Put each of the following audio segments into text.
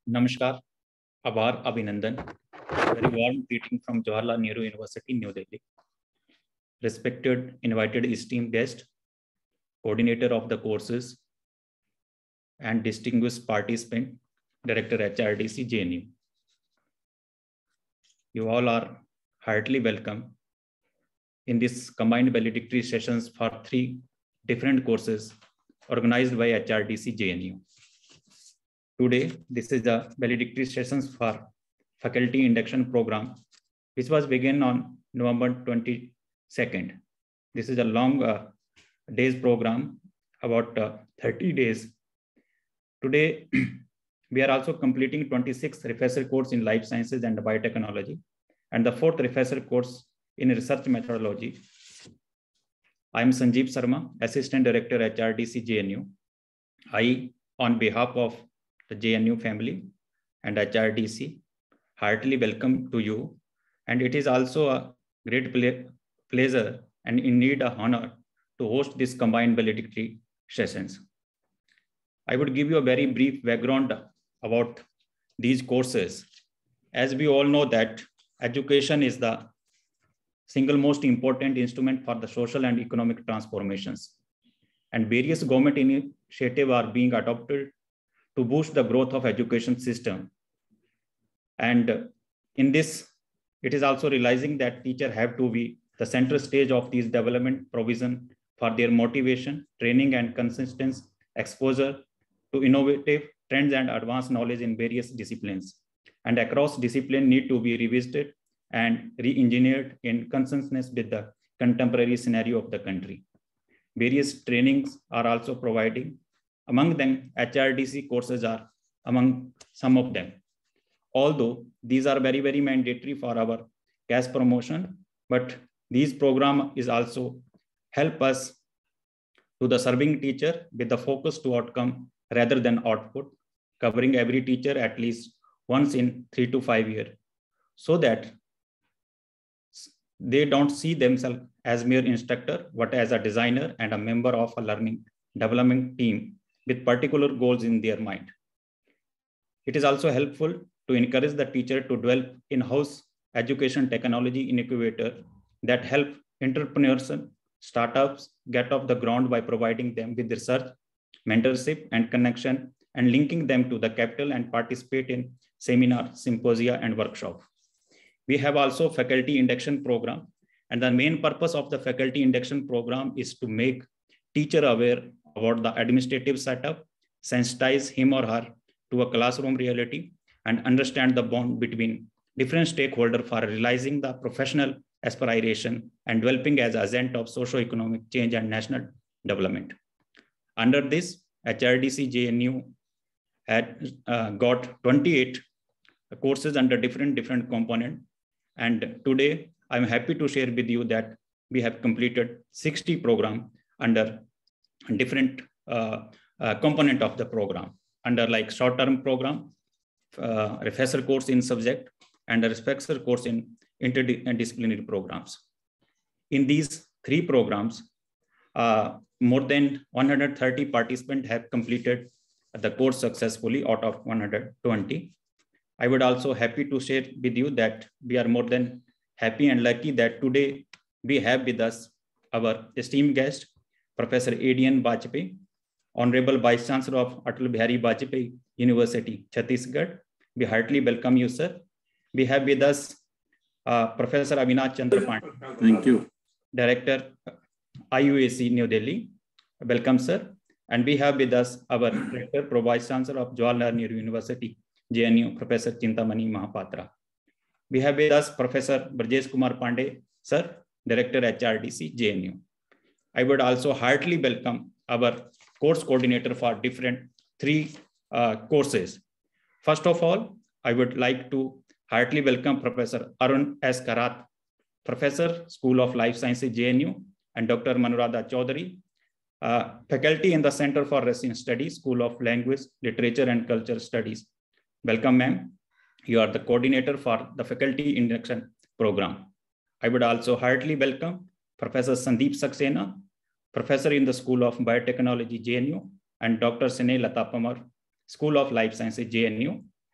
Namaskar, Abar Abhinandan. Very warm greeting from Jawaharlal Nehru University, New Delhi. Respected invited esteemed guest, coordinator of the courses, and distinguished participant, Director HRDC JNU. You all are heartily welcome in this combined valedictory sessions for 3 different courses organized by HRDC JNU. Today, this is the valedictory sessions for faculty induction program, which was begun on November 22nd. This is a long days program, about 30 days. Today, we are also completing 26th refresher course in life sciences and biotechnology, and the 4th refresher course in research methodology. I am Sanjeev Sharma, Assistant Director at HRDC JNU. I, on behalf of the JNU family and HRDC, heartily welcome to you. And it is also a great pleasure and indeed an honor to host this combined valedictory sessions. I would give you a very brief background about these courses. As we all know that education is the single most important instrument for the social and economic transformations. And various government initiatives are being adopted to boost the growth of education system. And in this, it is also realizing that teachers have to be the central stage of these development provision for their motivation, training, and consistent exposure to innovative trends and advanced knowledge in various disciplines. And across discipline need to be revisited and re-engineered in consonance with the contemporary scenario of the country. Various trainings are also providing. Among them, HRDC courses are among some of them. Although these are very, very mandatory for our caste promotion, but these program is also help us to the serving teacher with the focus to outcome rather than output, covering every teacher at least once in 3 to 5 years, so that they don't see themselves as mere instructor, but as a designer and a member of a learning development team with particular goals in their mind. It is also helpful to encourage the teacher to develop in-house education technology incubator that help entrepreneurs and startups get off the ground by providing them with research, mentorship, and connection, and linking them to the capital and participate in seminar, symposia, and workshop. We have also faculty induction program, and the main purpose of the faculty induction program is to make teacher aware about the administrative setup, sensitize him or her to a classroom reality, and understand the bond between different stakeholders for realizing the professional aspiration and developing as agent of socio-economic change and national development. Under this, HRDC JNU had got 28 courses under different components. And today, I'm happy to share with you that we have completed 60 programs under different component of the program, under like short-term program, refresher course in subject, and a refresher course in interdisciplinary programs. In these 3 programs, more than 130 participants have completed the course successfully out of 120. I would also happy to share with you that we are more than happy and lucky that today we have with us our esteemed guest, Professor A.D.N. Bajpai, Honorable Vice Chancellor of Atal Bihari Vajpayee University, Chhattisgarh. We heartily welcome you, sir. We have with us Professor Avinash Chandra Pandey. Thank you. Director, IUAC, New Delhi. Welcome, sir. And we have with us our Director, Pro Vice Chancellor of Jawaharlal Nehru University, JNU, Professor Chintamani Mahapatra. We have with us Professor Brajesh Kumar Pandey, sir, Director, HRDC, JNU. I would also heartily welcome our course coordinator for different 3 courses. First of all, I would like to heartily welcome Professor Arun S. Karath, Professor, School of Life Sciences, JNU, and Dr. Manurada Chaudhary, faculty in the Center for Russian Studies, School of Language, Literature, and Culture Studies. Welcome, ma'am. You are the coordinator for the faculty induction program. I would also heartily welcome Professor Sandeep Saxena, Professor in the School of Biotechnology, JNU, and Dr. Sine Lata Pamar, School of Life Sciences, JNU,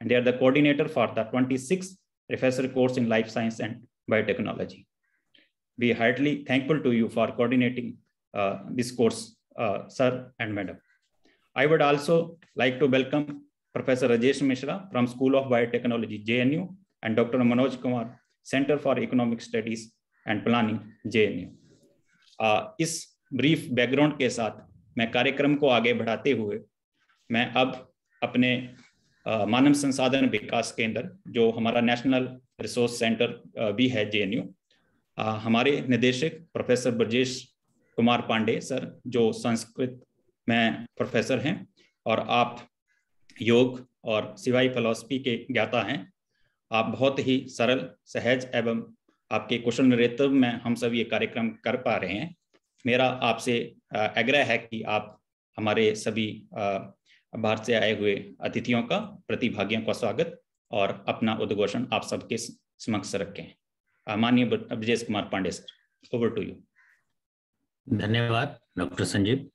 and they are the coordinator for the 26th refresher course in life science and biotechnology. We are heartily thankful to you for coordinating this course, sir and madam. I would also like to welcome Professor Rajesh Mishra from School of Biotechnology, JNU, and Dr. Manoj Kumar, Center for Economic Studies and Planning, JNU. इस brief background के साथ मैं कार्यक्रम को आगे बढ़ाते हुए मैं अब अपने मानव संसाधन विकास केंद्र, जो हमारा नेशनल रिसोर्स सेंटर भी है JNU, हमारे निदेशक प्रोफेसर ब्रजेश कुमार पांडे सर, जो संस्कृत में प्रोफेसर हैं और आप योग और सिवाई फिलॉसफी के ज्ञाता हैं। आप बहुत ही सरल, सहज एवं आपके कुशल नेतृत्व में हम सब ये कार्यक्रम कर पा रहे हैं। मेरा आपसे आग्रह है कि आप हमारे सभी बाहर से आए हुए अतिथियों का, प्रतिभागियों का स्वागत और अपना उद्घोषण आप सबके समक्ष रखें। माननीय Brajesh Kumar Pandey sir, over to you. धन्यवाद डॉक्टर संजीव।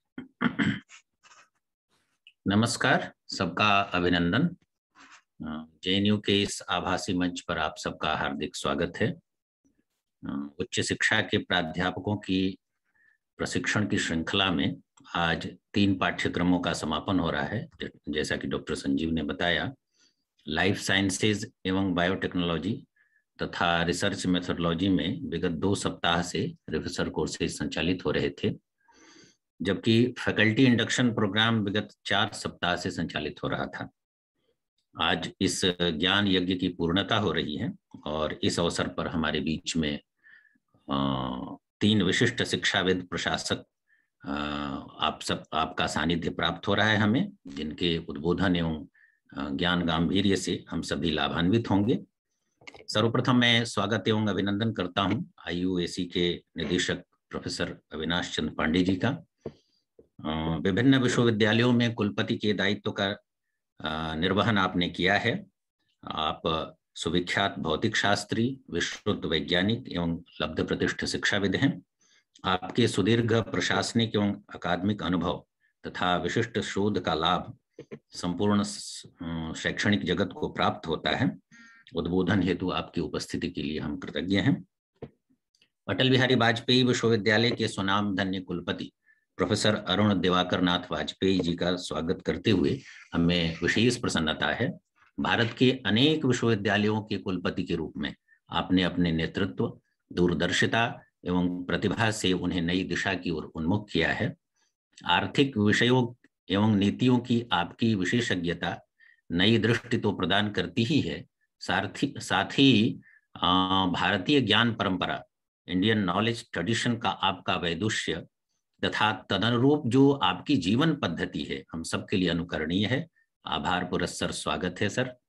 नमस्कार, सबका अभिनंदन। JNU के इस आभासी मंच पर आप सबका हार्दिक स्वागत है। उच्च शिक्षा के प्राध्यापकों की प्रशिक्षण की श्रृंखला में आज 3 पाठ्यक्रमों का समापन हो रहा है। जैसा कि डॉक्टर संजीव ने बताया, लाइफ साइंसेज एवं बायोटेक्नोलॉजी तथा रिसर्च मेथोडोलॉजी में विगत 2 सप्ताह से रिफ्रेशर कोर्सेज संचालित हो रहे थे, जबकि फैकल्टी इंडक्शन प्रोग्राम विगत 4 सप्ताह से संचालित हो रहा था। आज इस ज्ञान यज्ञ की पूर्णता हो रही है और इस अवसर पर हमारे बीच में 3 विशिष्ट शिक्षाविद प्रशासक आपका सानिध्य प्राप्त हो रहा है हमें, जिनके उद्बोधन एवं ज्ञान गांभीर्य से हम सभी लाभान्वित होंगे। सर्वप्रथम मैं स्वागत एवं अभिनंदन करता हूं IUAC के निदेशक प्रोफेसर अविनाश चंद्र पांडे जी का। विभिन्न विश्वविद्यालयों में कुलपति के दायित्व का निर्वहन आपने किया है। आप सुविख्यात भौतिक शास्त्री, विश्रुत वैज्ञानिक एवं लब्ध प्रतिष्ठ शिक्षाविद हैं। आपके सुदीर्घ प्रशासनिक एवं अकादमिक अनुभव तथा विशिष्ट शोध का लाभ संपूर्ण शैक्षणिक जगत को प्राप्त होता है। उद्बोधन हेतु आपकी उपस्थिति के लिए हम कृतज्ञ हैं। अटल बिहारी वाजपेयी विश्वविद्यालय के सुनाम धन्य कुलपति प्रोफेसर अरुण दिवाकर नाथ वाजपेयी जी का स्वागत करते हुए हमें विशेष प्रसन्नता है। भारत के अनेक विश्वविद्यालयों के कुलपति के रूप में आपने अपने नेतृत्व, दूरदर्शिता एवं प्रतिभा से उन्हें नई दिशा की ओर उन्मुख किया है। आर्थिक विषयों एवं नीतियों की आपकी विशेषज्ञता नई दृष्टि तो प्रदान करती ही है, साथ ही भारतीय ज्ञान परंपरा, इंडियन नॉलेज ट्रेडिशन का आपका वैदुष्य तथा तदनुरूप जो आपकी जीवन पद्धति है, हम सबके लिए अनुकरणीय है। आभार पुरस्सर स्वागत है सर।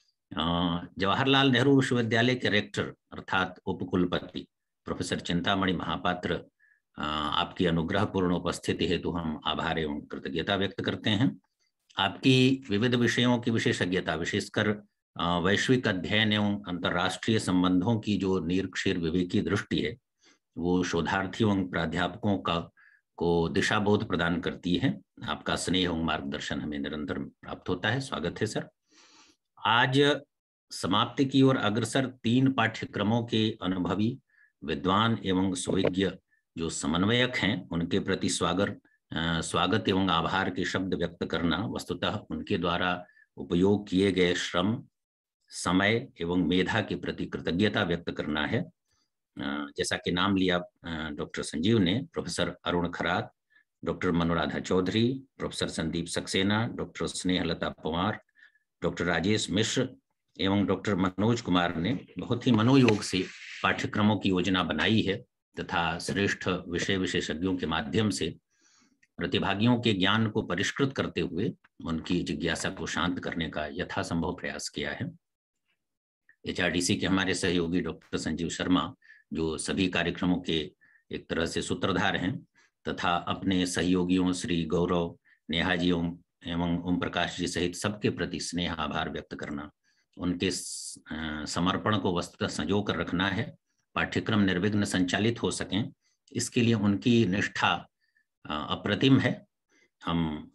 जवाहरलाल नेहरू विश्वविद्यालय के रेक्टर अर्थात उपकुलपति प्रोफेसर चिंतामणि महापात्र, आपकी अनुग्रहपूर्ण उपस्थिति हेतु हम आभार एवं कृतज्ञता व्यक्त करते हैं। आपकी विविध विषयों की विशेषज्ञता, विशेषकर वैश्विक अध्ययन एवं अंतर्राष्ट्रीय संबंधों की जो निरक्षीर विवेकी दृष्टि है, वो शोधार्थियों एवं प्राध्यापकों को दिशाबोध प्रदान करती है। आपका स्नेह एवं मार्गदर्शन हमें निरंतर प्राप्त होता है। स्वागत है सर। आज समाप्ति की ओर अग्रसर 3 पाठ्यक्रमों के अनुभवी विद्वान एवं सुविज्ञ जो समन्वयक हैं, उनके प्रति स्वागत एवं आभार के शब्द व्यक्त करना वस्तुतः उनके द्वारा उपयोग किए गए श्रम, समय एवं मेधा के प्रति कृतज्ञता व्यक्त करना है। जैसा कि नाम लिया डॉक्टर संजीव ने, professor Arun Kharat, doctor Manoradha Chaudhary, professor Sandeep Saxena, doctor Snehlata Pawar, doctor Rajesh Mishra एवं डॉक्टर मनोज कुमार ने बहुत ही मनोयोग से पाठ्यक्रमों की योजना बनाई है तथा श्रेष्ठ विषय विशेषज्ञों के माध्यम से प्रतिभागियों के ज्ञान को परिष्कृत करते हुए उनकी जिज्ञासा को शांत करने का यथासंभव प्रयास किया है। HRDC के हमारे सहयोगी डॉक्टर संजीव शर्मा, जो सभी कार्यक्रमों के एक तरह से सूत्रधार हैं, तथा अपने सहयोगियों श्री गौरव, नेहा जी एवं ओम प्रकाश जी सहित सबके प्रति स्नेह आभार व्यक्त करना, उनके समर्पण को वस्तुतः संजो कर रखना है। पाठ्यक्रम निर्विघ्न संचालित हो सकें, इसके लिए उनकी निष्ठा अप्रतिम है। हम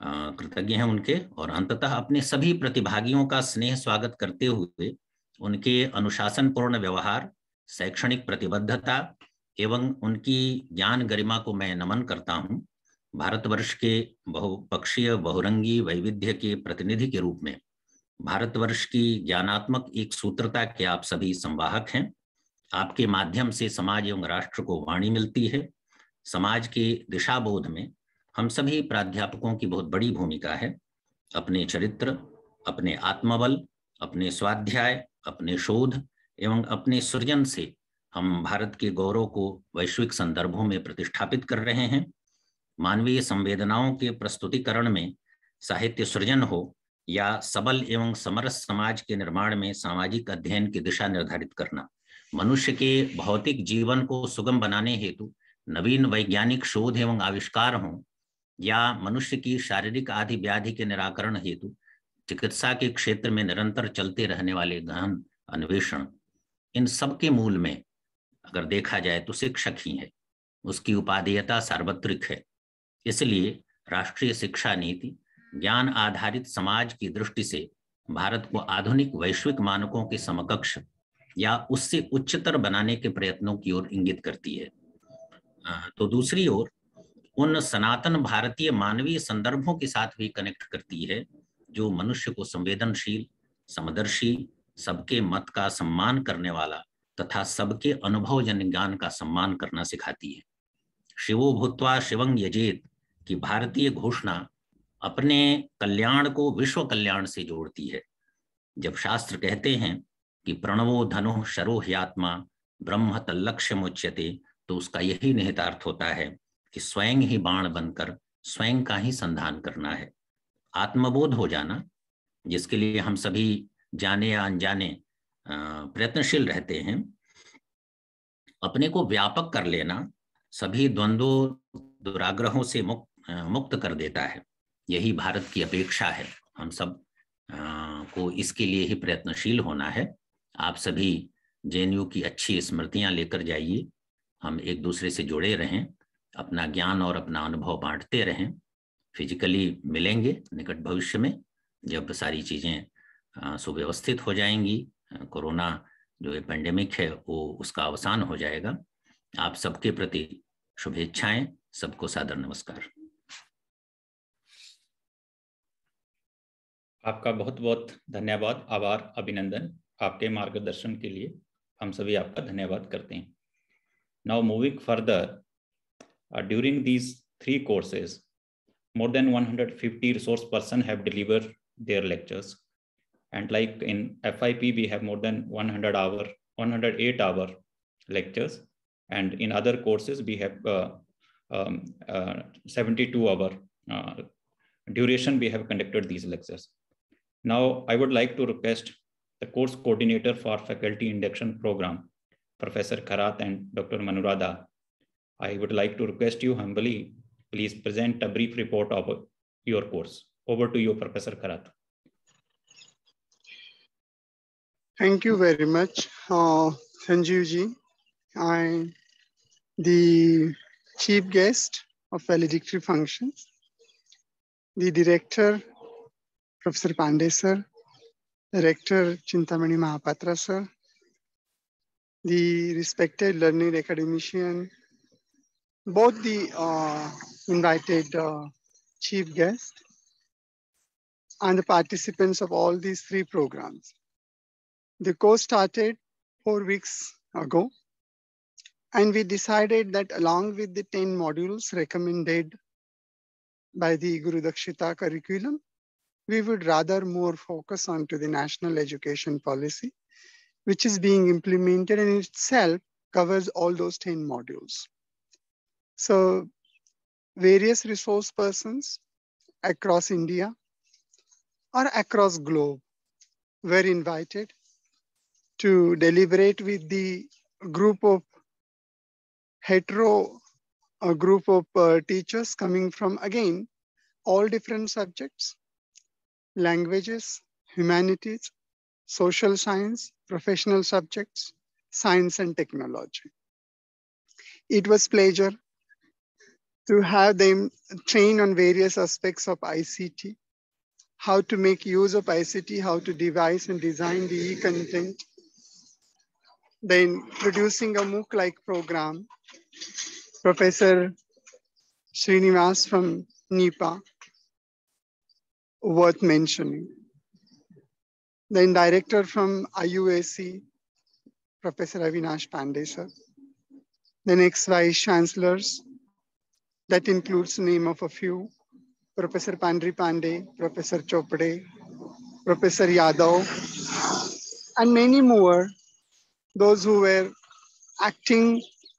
कृतज्ञ हैं उनके, और अंततः अपने सभी प्रतिभागियों का स्नेह स्वागत करते हुए उनके अनुशासनपूर्ण व्यवहार, शैक्षणिक प्रतिबद्धता एवं उनकी ज्ञान गरिमा को मैं नमन करता हूं। भारतवर्ष के बहुपक्षीय बहुरंगी वैविध्य के प्रतिनिधि के रूप में भारतवर्ष की ज्ञानात्मक एक सूत्रता के आप सभी संवाहक हैं। आपके माध्यम से समाज एवं राष्ट्र को वाणी मिलती है। समाज के दिशाबोध में हम सभी प्राध्यापकों की बहुत बड़ी भूमिका है। अपने चरित्र, अपने आत्मबल, अपने स्वाध्याय, अपने शोध एवं अपने सृजन से हम भारत के गौरव को वैश्विक संदर्भों में प्रतिष्ठापित कर रहे हैं। मानवीय संवेदनाओं के प्रस्तुतिकरण में साहित्य सृजन हो या सबल एवं समरस समाज के निर्माण में सामाजिक अध्ययन की दिशा निर्धारित करना, मनुष्य के भौतिक जीवन को सुगम बनाने हेतु नवीन वैज्ञानिक शोध एवं आविष्कार हों या मनुष्य की शारीरिक आदि व्याधि के निराकरण हेतु चिकित्सा के क्षेत्र में निरंतर चलते रहने वाले गहन अन्वेषण, इन सब के मूल में अगर देखा जाए तो शिक्षक ही है। उसकी उपादेयता सार्वत्रिक है। इसलिए राष्ट्रीय शिक्षा नीति ज्ञान आधारित समाज की दृष्टि से भारत को आधुनिक वैश्विक मानकों के समकक्ष या उससे उच्चतर बनाने के प्रयत्नों की ओर इंगित करती है। तो दूसरी ओर उन सनातन भारतीय मानवीय संदर्भों के साथ भी कनेक्ट करती है जो मनुष्य को संवेदनशील, समदर्शी, सबके मत का सम्मान करने वाला तथा सबके अनुभवजन्य ज्ञान का सम्मान करना सिखाती है। शिवो भूत्वा शिवं यजेत की भारतीय घोषणा अपने कल्याण को विश्व कल्याण से जोड़ती है। जब शास्त्र कहते हैं कि प्रणवो धनुः शरो ह्यात्मा ब्रह्म तल्लक्ष्यमुच्यते, तो उसका यही निहितार्थ होता है कि स्वयं ही बाण बनकर स्वयं का ही संधान करना है। आत्मबोध हो जाना, जिसके लिए हम सभी जाने या अनजाने प्रयत्नशील रहते हैं, अपने को व्यापक कर लेना सभी द्वंद्वों दुराग्रहों से मुक्त कर देता है। यही भारत की अपेक्षा है। हम सब को इसके लिए ही प्रयत्नशील होना है। आप सभी जेएनयू की अच्छी स्मृतियां लेकर जाइए। हम एक दूसरे से जुड़े रहें, अपना ज्ञान और अपना अनुभव बांटते रहें। फिजिकली मिलेंगे निकट भविष्य में, जब सारी चीजें सुव्यवस्थित हो जाएंगी। कोरोना जो ये पेंडेमिक है वो उसका अवसान हो जाएगा। आप सबके प्रति शुभेच्छाएं। सबको सादर नमस्कार। आपका बहुत बहुत धन्यवाद, आभार, अभिनंदन। आपके मार्गदर्शन के लिए हम सभी आपका धन्यवाद करते हैं। Now moving further, during these 3 courses, more than 150 resource persons have delivered their lectures. And like in FIP, we have more than 108 hour lectures. And in other courses, we have 72 hour duration we have conducted these lectures. Now, I would like to request the course coordinator for faculty induction program, Professor Kharath and Dr. Manurada. I would like to request you humbly, please present a brief report of your course. Over to you, Professor Kharath. Thank you very much, Sanjeev ji. I'm the chief guest of valedictory functions, the director, Professor Pandey sir, Director Chintamani Mahapatra sir, the respected learned academician, both the invited chief guests, and the participants of all these 3 programs. The course started 4 weeks ago, and we decided that along with the 10 modules recommended by the Guru Dakshita curriculum, we would rather more focus on to the national education policy, which is being implemented and itself covers all those 10 modules. So various resource persons across India or across globe were invited to deliberate with the group of teachers coming from, again, all different subjects, languages, humanities, social science, professional subjects, science and technology. It was pleasure to have them train on various aspects of ICT, how to make use of ICT, how to devise and design the e-content, then producing a MOOC-like program. Professor Srinivas from NIPA, worth mentioning. Then director from IUAC, Professor Avinash Pandey, sir. Then ex-vice chancellors, that includes the name of a few, Professor Pandri Pandey, Professor Chopade, Professor Yadav, and many more, those who were acting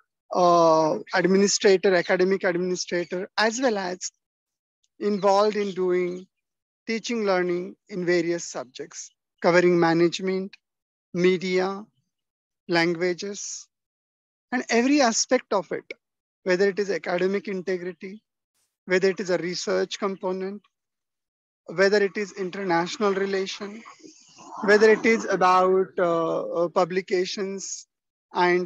administrator, academic administrator, as well as involved in doing teaching learning in various subjects, covering management, media, languages, and every aspect of it, whether it is academic integrity, whether it is a research component, whether it is international relation, whether it is about publications and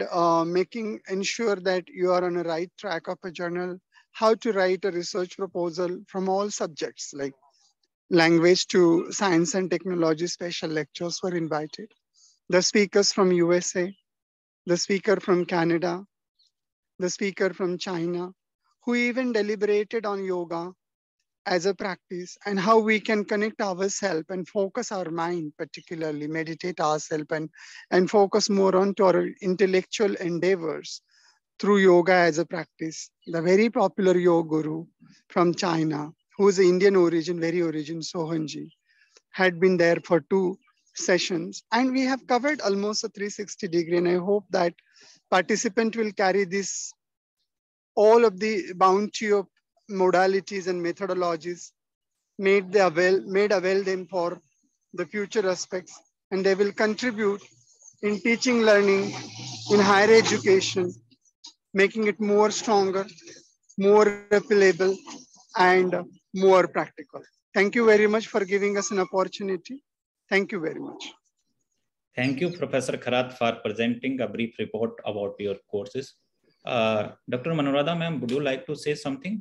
ensure that you are on a right track of a journal, how to write a research proposal from all subjects like language to science and technology. Special lectures were invited. The speakers from USA, the speaker from Canada, the speaker from China, who even deliberated on yoga as a practice and how we can connect ourselves and focus our mind, particularly meditate ourselves and focus more on to our intellectual endeavors through yoga as a practice. The very popular yoga guru from China, who is Indian origin, very origin, Sohanji, had been there for 2 sessions. And we have covered almost a 360 degree. And I hope that participant will carry this, all of the bounty of modalities and methodologies, made avail them for the future aspects. And they will contribute in teaching learning, in higher education, making it more stronger, more replicable, and more practical. Thank you very much for giving us an opportunity. Thank you very much. Thank you, Professor Kharath, for presenting a brief report about your courses. Dr. Manurada, ma'am, would you like to say something?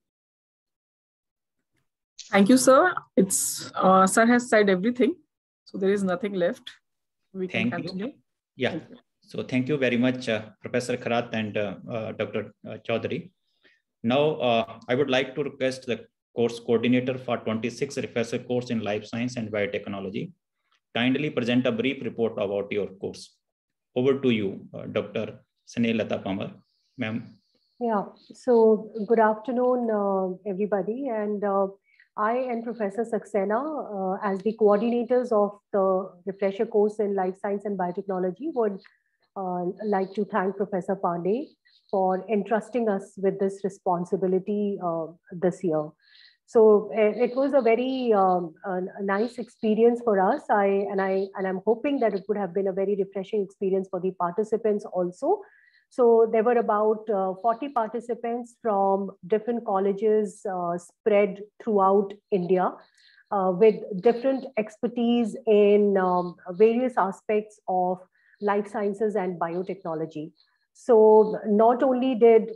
Thank you, sir. It's sir has said everything, so there is nothing left. We can continue. Yeah. So thank you very much, Professor Kharath and Dr. Chaudhary. Now, I would like to request the course coordinator for 26 refresher course in Life Science and Biotechnology kindly present a brief report about your course. Over to you, Dr. Snehlata Pamar, ma'am. Yeah, so good afternoon, everybody. And I and Professor Saxena, as the coordinators of the refresher course in Life Science and Biotechnology, would like to thank Professor Pandey for entrusting us with this responsibility this year. So it was a very nice experience for us. I'm hoping that it would have been a very refreshing experience for the participants also. So there were about 40 participants from different colleges spread throughout India with different expertise in various aspects of life sciences and biotechnology. So not only did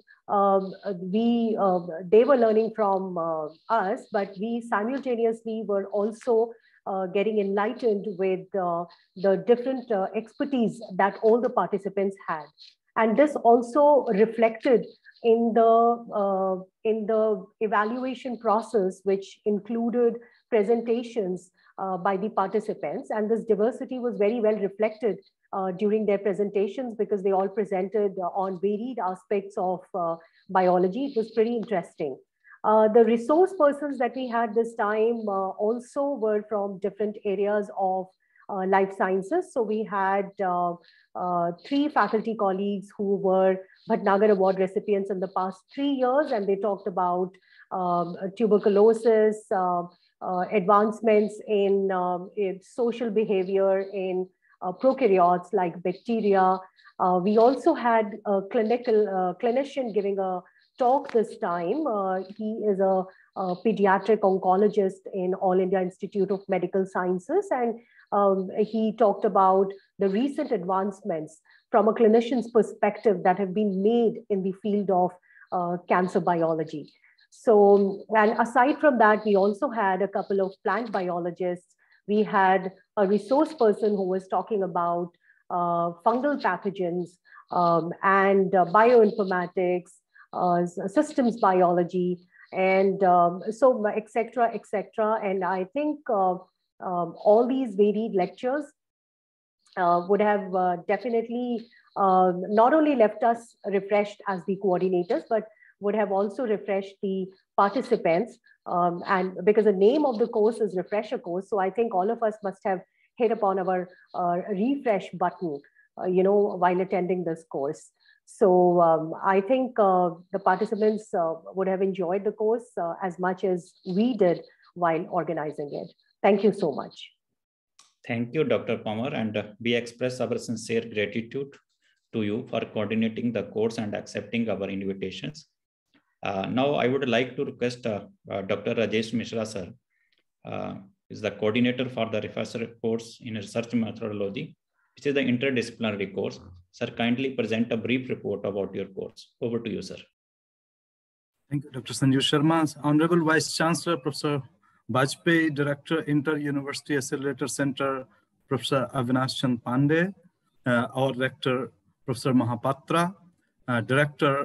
they were learning from us, but we simultaneously were also getting enlightened with the different expertise that all the participants had. And this also reflected in the evaluation process, which included presentations by the participants. And this diversity was very well reflected during their presentations because they all presented on varied aspects of biology. It was pretty interesting. The resource persons that we had this time also were from different areas of life sciences. So we had 3 faculty colleagues who were Bhatnagar Award recipients in the past 3 years, and they talked about tuberculosis, advancements in social behavior in prokaryotes like bacteria. We also had a clinician giving a talk this time. He is a pediatric oncologist in All India Institute of Medical Sciences, and he talked about the recent advancements from a clinician's perspective that have been made in the field of cancer biology. So, and aside from that, we also had a couple of plant biologists. We had a resource person who was talking about fungal pathogens and bioinformatics, systems biology, and so et cetera, et cetera. And I think all these varied lectures would have definitely not only left us refreshed as the coordinators, but would have also refreshed the participants. And because the name of the course is Refresher Course, so I think all of us must have hit upon our refresh button, while attending this course. So I think the participants would have enjoyed the course as much as we did while organizing it. Thank you so much. Thank you, Dr. Pamar, and we express our sincere gratitude to you for coordinating the course and accepting our invitations. Now, I would like to request Dr. Rajesh Mishra, sir, is the coordinator for the Refresher Course in Research Methodology, which is the interdisciplinary course. Sir, kindly present a brief report about your course. Over to you, sir. Thank you, Dr. Sanjeev Sharma. Honorable Vice Chancellor, Professor Bajpayee, Director, Inter-University Accelerator Center, Professor Avinash Chand Pandey, our Rector, Professor Mahapatra, Director,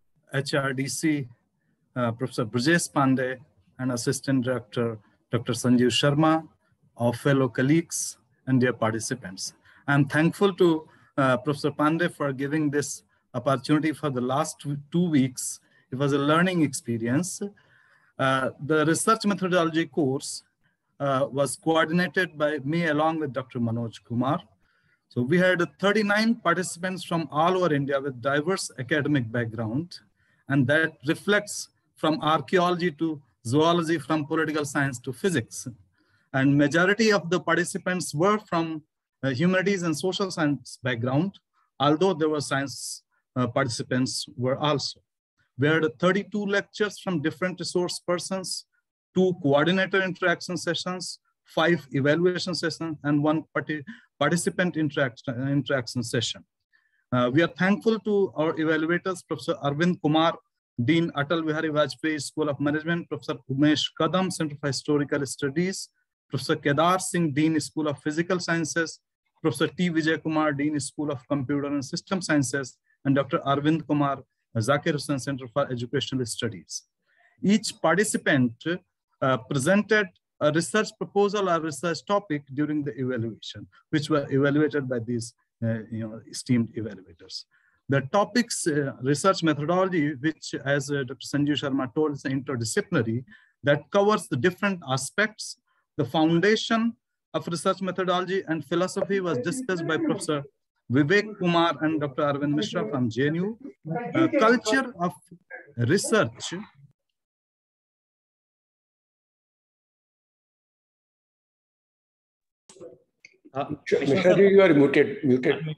HRDC, Professor Brajesh Pandey, and Assistant Director, Dr. Sanjeev Sharma, our fellow colleagues, and dear participants. I'm thankful to Professor Pandey for giving this opportunity for the last 2 weeks. It was a learning experience. The research methodology course was coordinated by me along with Dr. Manoj Kumar. So we had 39 participants from all over India with diverse academic background, and that reflects from archaeology to zoology, from political science to physics. And majority of the participants were from humanities and social science background, although there were science participants were also. We had 32 lectures from different resource persons, 2 coordinator interaction sessions, 5 evaluation sessions, and 1 participant interaction session. We are thankful to our evaluators, Professor Arvind Kumar, Dean Atal Bihari Vajpayee School of Management, Professor Umesh Kadam, Center for Historical Studies, Professor Kedar Singh, Dean School of Physical Sciences, Professor T. Vijay Kumar, Dean School of Computer and System Sciences, and Dr. Arvind Kumar, Zakir Hussain Center for Educational Studies. Each participant presented a research proposal or research topic during the evaluation, which were evaluated by these esteemed evaluators. The topics, research methodology, which as Dr. Sanjeev Sharma told, is interdisciplinary, that covers the different aspects. The foundation of research methodology and philosophy was discussed by Professor Vivek Kumar and Dr. Arvind Mishra from JNU. Culture of research. Mishra, you are muted.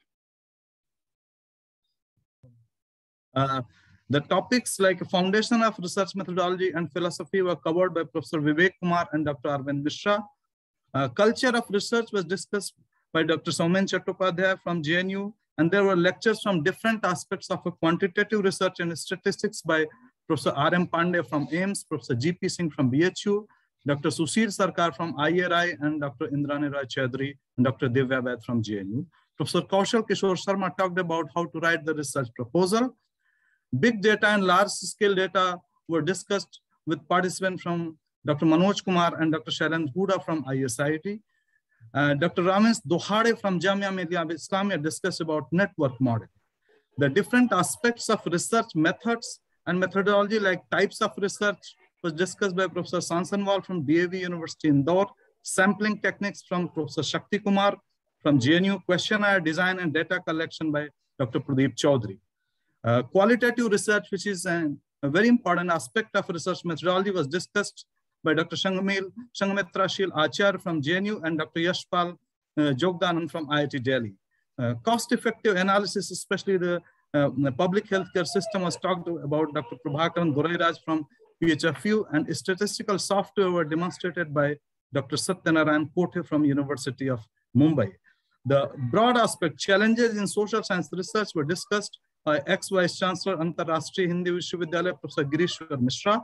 The topics like foundation of research methodology and philosophy were covered by Professor Vivek Kumar and Dr. Arvind Mishra. Culture of research was discussed by Dr. Soumen Chattopadhyay from JNU, and there were lectures from different aspects of quantitative research and statistics by Professor R.M. Pandey from AIMS, Professor G.P. Singh from BHU, Dr. Sushil Sarkar from IRI, and Dr. Indrani Roy Chaudhary and Dr. Divya Vaid from JNU. Professor Kaushal Kishore Sharma talked about how to write the research proposal. Big data and large-scale data were discussed with participants from Dr. Manoj Kumar and Dr. Shailendra Huda from ISIT. Dr. Ramesh Dohade from Jamia Millia Islamia discussed about network model. The different aspects of research methods and methodology, like types of research, was discussed by Professor Sansanwal from DAV University Indore. Sampling techniques from Professor Shakti Kumar from JNU. Questionnaire design and data collection by Dr. Pradeep Chaudhary. Qualitative research, which is a very important aspect of research methodology, was discussed by Dr. Shangamitra Shil Acharya from JNU and Dr. Yashpal Jogdanan from IIT Delhi. Cost-effective analysis, especially the public healthcare system, was talked about Dr. Prabhakaran Dorairaj from PHFU, and statistical software were demonstrated by Dr. Satyanarayan Kothe from University of Mumbai. The broad aspect, challenges in social science research, were discussed ex-Vice Chancellor, Antarashtriya Hindi Vishwavidyalaya, Professor Girishwar Mishra.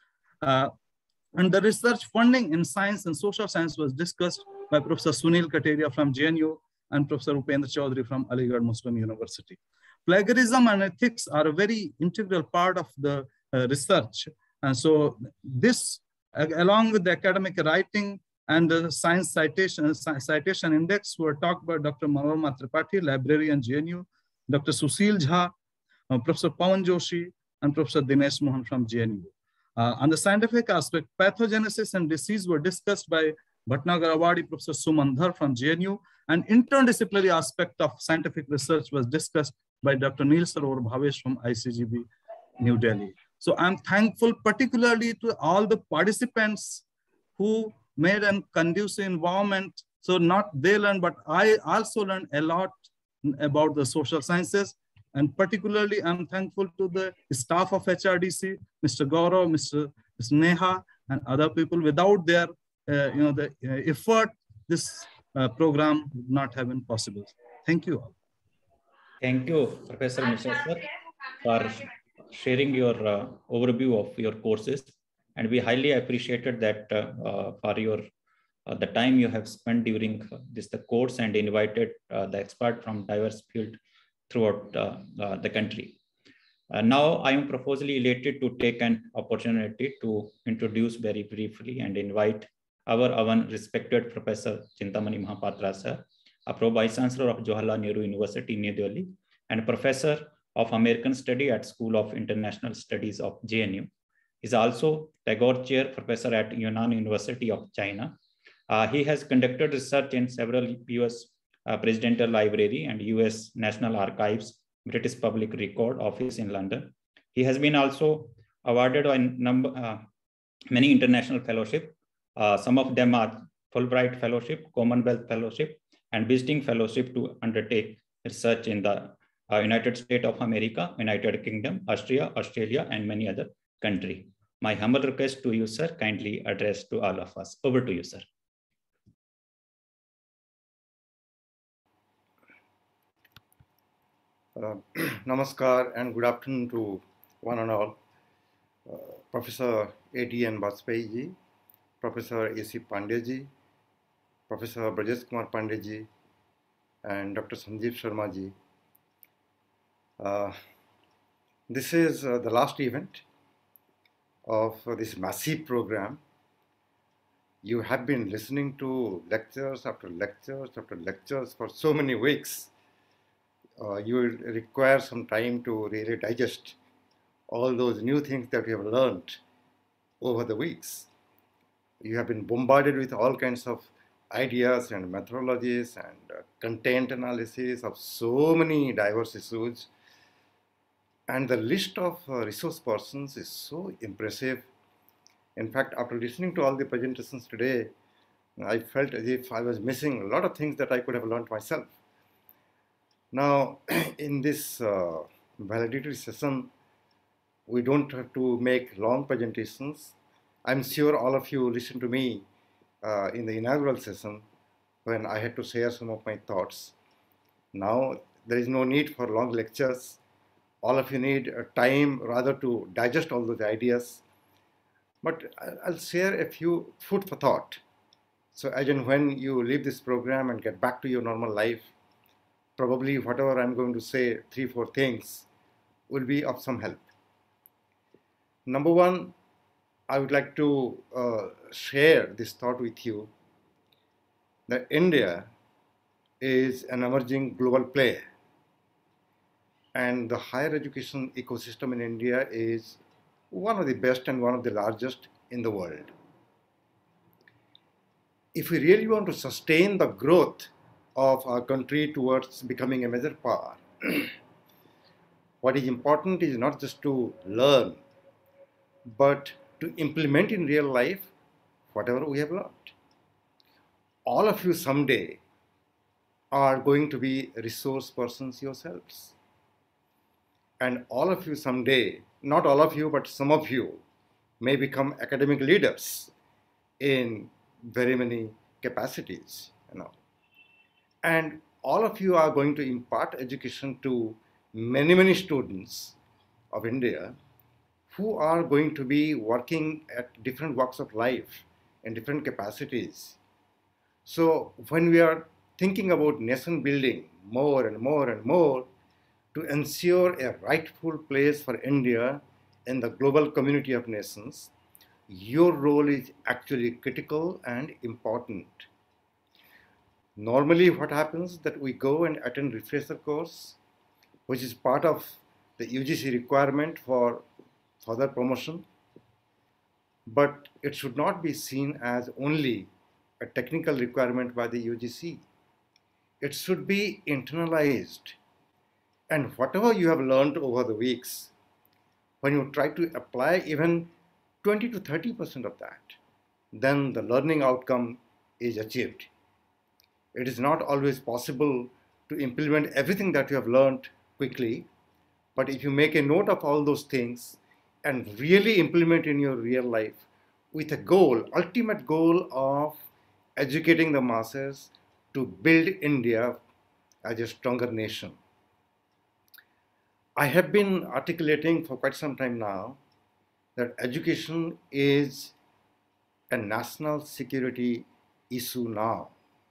And the research funding in science and social science was discussed by Professor Sunil Kateria from JNU and Professor Upendra Chaudhary from Aligarh Muslim University. Plagiarism and ethics are a very integral part of the research. And so this, along with the academic writing and the science citation index, were talked by Dr. Manorama Tripathi, librarian JNU, Dr. Sushil Jha, Professor Pawan Joshi, and Professor Dinesh Mohan from JNU. On the scientific aspect, pathogenesis and disease were discussed by Bhatnagar Awadi, Professor Suman Dhar from JNU, and interdisciplinary aspect of scientific research was discussed by Dr. Neel Sarovar Bhavesh from ICGB, New Delhi. So I'm thankful particularly to all the participants who made a conducive environment. So not they learned, but I also learned a lot about the social sciences. And particularly, I'm thankful to the staff of HRDC, Mr. Gaurav, Mr. Neha, and other people. Without their the effort, this program would not have been possible. Thank you all. Thank you, Professor Mishra, sir, for sharing your overview of your courses. And we highly appreciated that for your the time you have spent during the course and invited the expert from diverse fields throughout the country. Now I am profoundly elated to take an opportunity to introduce very briefly and invite our respected Professor Chintamani Mahapatra sir, a Pro Vice Chancellor of Jawaharlal Nehru University, New Delhi, and Professor of American Study at School of International Studies of JNU. He is also Tagore Chair Professor at Yunnan University of China. He has conducted research in several US Presidential Library and US National Archives, British Public Record Office in London. He has been also awarded many international fellowships. Some of them are Fulbright Fellowship, Commonwealth Fellowship, and Visiting Fellowship to undertake research in the United States of America, United Kingdom, Austria, Australia, and many other countries. My humble request to you, sir, kindly address to all of us. Over to you, sir. Namaskar and good afternoon to one and all. Professor A.D.N. Bajpai ji, Professor A.C. Pandey ji, Professor Brajesh Kumar Pandey ji, and Dr. Sanjeev Sharma ji. This is the last event of this massive program. You have been listening to lectures after lectures after lectures for so many weeks. You will require some time to really digest all those new things that you have learned over the weeks. You have been bombarded with all kinds of ideas and methodologies and content analysis of so many diverse issues. And the list of resource persons is so impressive. In fact, after listening to all the presentations today, I felt as if I was missing a lot of things that I could have learned myself. Now, in this valedictory session, we don't have to make long presentations. I'm sure all of you listened to me in the inaugural session when I had to share some of my thoughts. Now, there is no need for long lectures. All of you need time rather to digest all those ideas. But I'll share a few food for thought. So as and when you leave this program and get back to your normal life, probably whatever I'm going to say, 3-4 things, will be of some help. Number one, I would like to share this thought with you that India is an emerging global player. And the higher education ecosystem in India is one of the best and one of the largest in the world. If we really want to sustain the growth of our country towards becoming a major power, what is important is not just to learn, but to implement in real life whatever we have learned. All of you someday are going to be resource persons yourselves. And all of you someday, not all of you, but some of you may become academic leaders in very many capacities. And all of you are going to impart education to many students of India who are going to be working at different walks of life in different capacities. So when we are thinking about nation building more and more and more to ensure a rightful place for India in the global community of nations, your role is actually critical and important. Normally what happens that we go and attend refresher course, which is part of the UGC requirement for further promotion, but it should not be seen as only a technical requirement by the UGC. It should be internalized, and whatever you have learned over the weeks, when you try to apply even 20 to 30% of that, then the learning outcome is achieved. It is not always possible to implement everything that you have learned quickly, but if you make a note of all those things and really implement in your real life with a goal, ultimate goal of educating the masses to build India as a stronger nation. I have been articulating for quite some time now that education is a national security issue now.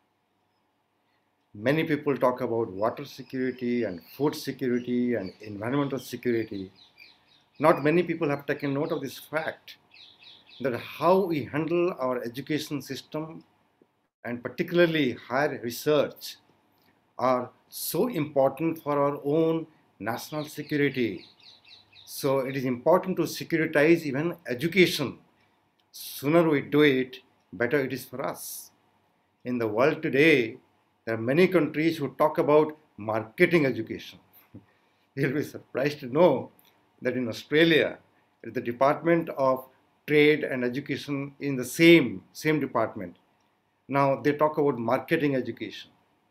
Many people talk about water security and food security and environmental security. Not many people have taken note of this fact that how we handle our education system and particularly higher research are so important for our own national security. So it is important to securitize even education. Sooner we do it, better it is for us. In the world today, there are many countries who talk about marketing education. You'll be surprised to know that in Australia, the Department of Trade and Education in the same department. Now they talk about marketing education.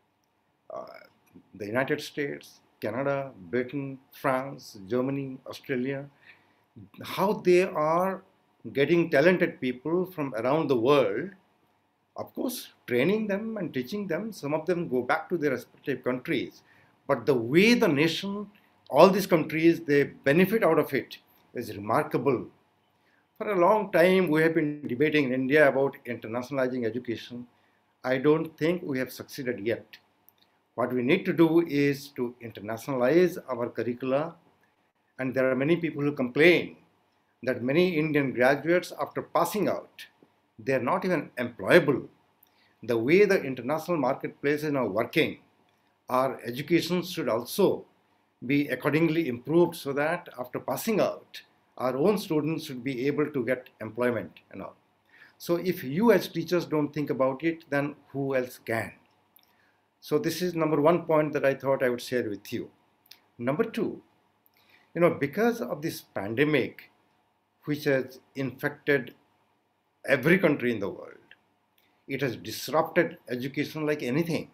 The United States, Canada, Britain, France, Germany, Australia, how they are getting talented people from around the world, of course, training them and teaching them. Some of them go back to their respective countries. But the way the nation, all these countries, they benefit out of it is remarkable. For a long time, we have been debating in India about internationalizing education. I don't think we have succeeded yet. What we need to do is to internationalize our curricula. And there are many people who complain that many Indian graduates, after passing out, they are not even employable. The way the international marketplace is now working, our education should also be accordingly improved so that after passing out, our own students should be able to get employment and all. So if you as teachers don't think about it, then who else can? So this is number one point that I thought I would share with you. Number two, because of this pandemic, which has infected every country in the world, it has disrupted education like anything.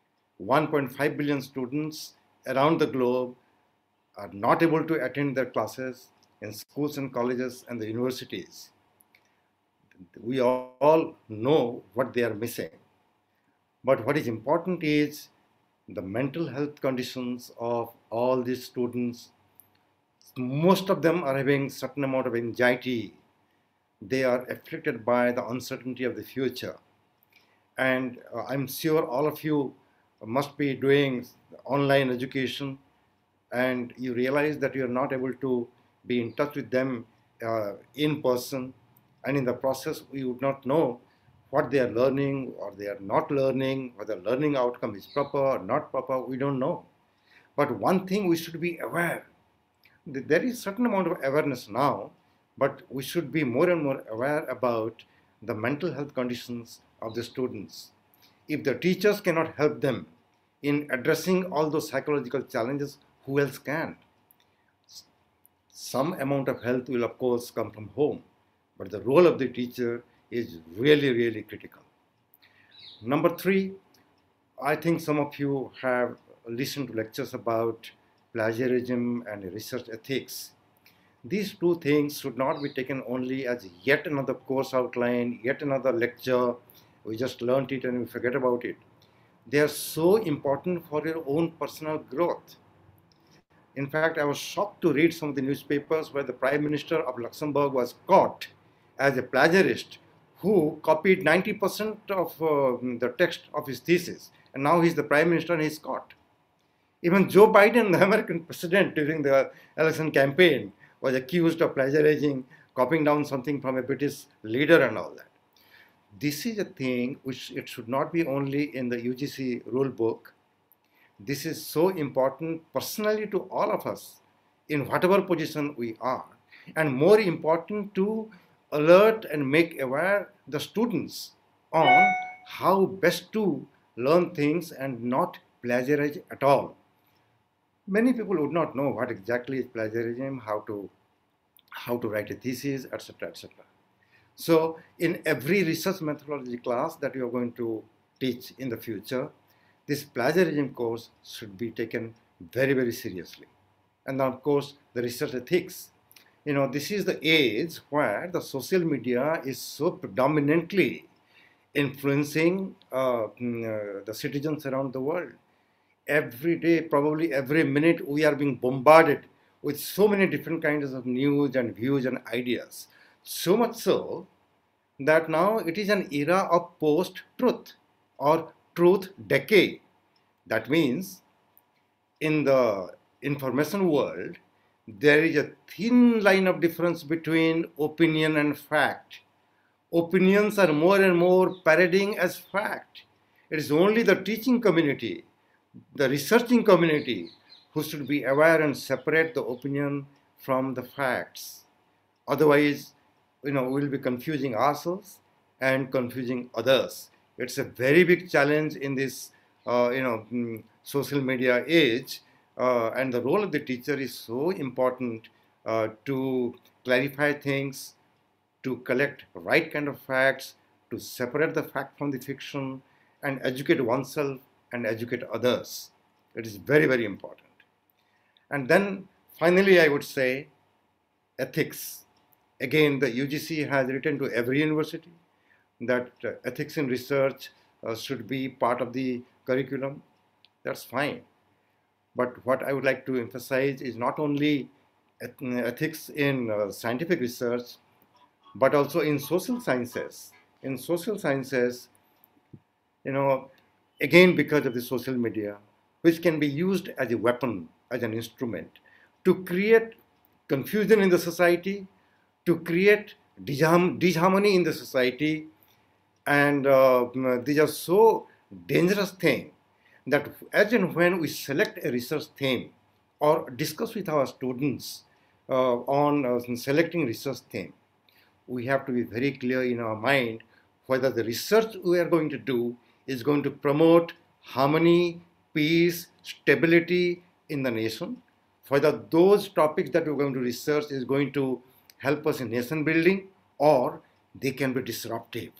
1.5 billion students around the globe are not able to attend their classes in schools and colleges and the universities. We all know what they are missing. But what is important is the mental health conditions of all these students. Most of them are having certain amount of anxiety. They are afflicted by the uncertainty of the future. And I'm sure all of you must be doing online education, and you realize that you're not able to be in touch with them in person. And in the process, we would not know what they are learning or they are not learning, whether learning outcome is proper or not proper, we don't know. But one thing we should be aware, there is certain amount of awareness now, but we should be more and more aware about the mental health conditions of the students. If the teachers cannot help them in addressing all those psychological challenges, who else can? Some amount of help will of course come from home, but the role of the teacher is really, really critical. Number three, I think some of you have listened to lectures about plagiarism and research ethics. These two things should not be taken only as yet another course outline, yet another lecture. We just learned it and we forget about it. They are so important for your own personal growth. In fact, I was shocked to read some of the newspapers where the Prime Minister of Luxembourg was caught as a plagiarist who copied 90% of the text of his thesis. And now he's the Prime Minister and he's caught. Even Joe Biden, the American president, during the election campaign, was accused of plagiarizing, copying down something from a British leader and all that. This is a thing which it should not be only in the UGC rule book. This is so important personally to all of us in whatever position we are, and more important to alert and make aware the students on how best to learn things and not plagiarize at all. Many people would not know what exactly is plagiarism, how to write a thesis, etc., etc. So in every research methodology class that you are going to teach in the future, this plagiarism course should be taken very, very seriously. And then, of course, the research ethics. You know, this is the age where the social media is so predominantly influencing the citizens around the world. Every day, probably every minute, we are being bombarded with so many different kinds of news and views and ideas. So much so that now it is an era of post-truth or truth decay. That means in the information world, there is a thin line of difference between opinion and fact. Opinions are more and more parading as fact. It is only the teaching community, the researching community, who should be aware and separate the opinion from the facts. Otherwise, we'll be confusing ourselves and confusing others. It's a very big challenge in this, social media age, and the role of the teacher is so important to clarify things, to collect the right kind of facts, to separate the fact from the fiction, and educate oneself and educate others. It is very, very important. And then finally, I would say ethics. Again, the UGC has written to every university that ethics in research should be part of the curriculum. That's fine. But what I would like to emphasize is not only ethics in scientific research, but also in social sciences. In social sciences, again, because of the social media, which can be used as a weapon, as an instrument, to create confusion in the society, to create disharmony in the society. And these are so dangerous things that as and when we select a research theme or discuss with our students on selecting research theme, we have to be very clear in our mind whether the research we are going to do is going to promote harmony, peace, stability in the nation, whether those topics that we're going to research is going to help us in nation building, or they can be disruptive.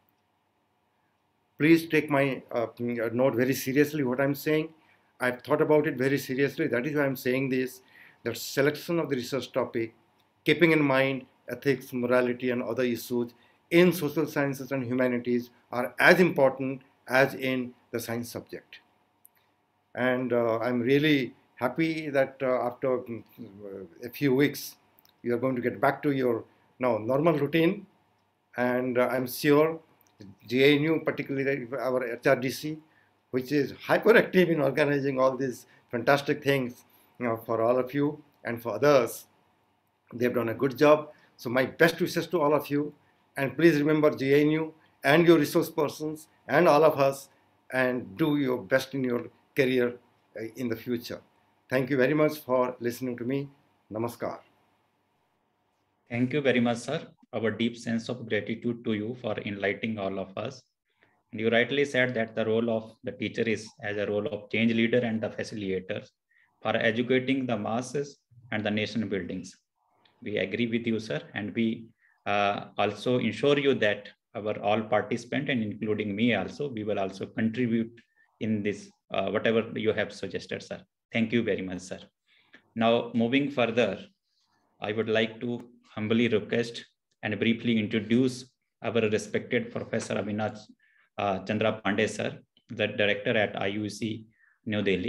Please take my note very seriously what I'm saying. I've thought about it very seriously. That is why I'm saying this, that selection of the research topic, keeping in mind ethics, morality, and other issues in social sciences and humanities are as important as in the science subject. And I'm really happy that after a few weeks, you are going to get back to your now normal routine. And I'm sure JNU, particularly our HRDC, which is hyperactive in organizing all these fantastic things, for all of you and for others, they've done a good job. So my best wishes to all of you. And please remember JNU and your resource persons and all of us, and do your best in your career in the future. Thank you very much for listening to me. Namaskar. Thank you very much, sir. Our deep sense of gratitude to you for enlightening all of us. And you rightly said that the role of the teacher is as a role of change leader and the facilitator for educating the masses and the nation buildings. We agree with you, sir. And we also ensure you that our all participants, and including me also, we will also contribute in this, whatever you have suggested, sir. Thank you very much, sir. Now, moving further, I would like to humbly request and briefly introduce our respected Professor Avinash Chandra Pandey, sir, the director at IUC New Delhi.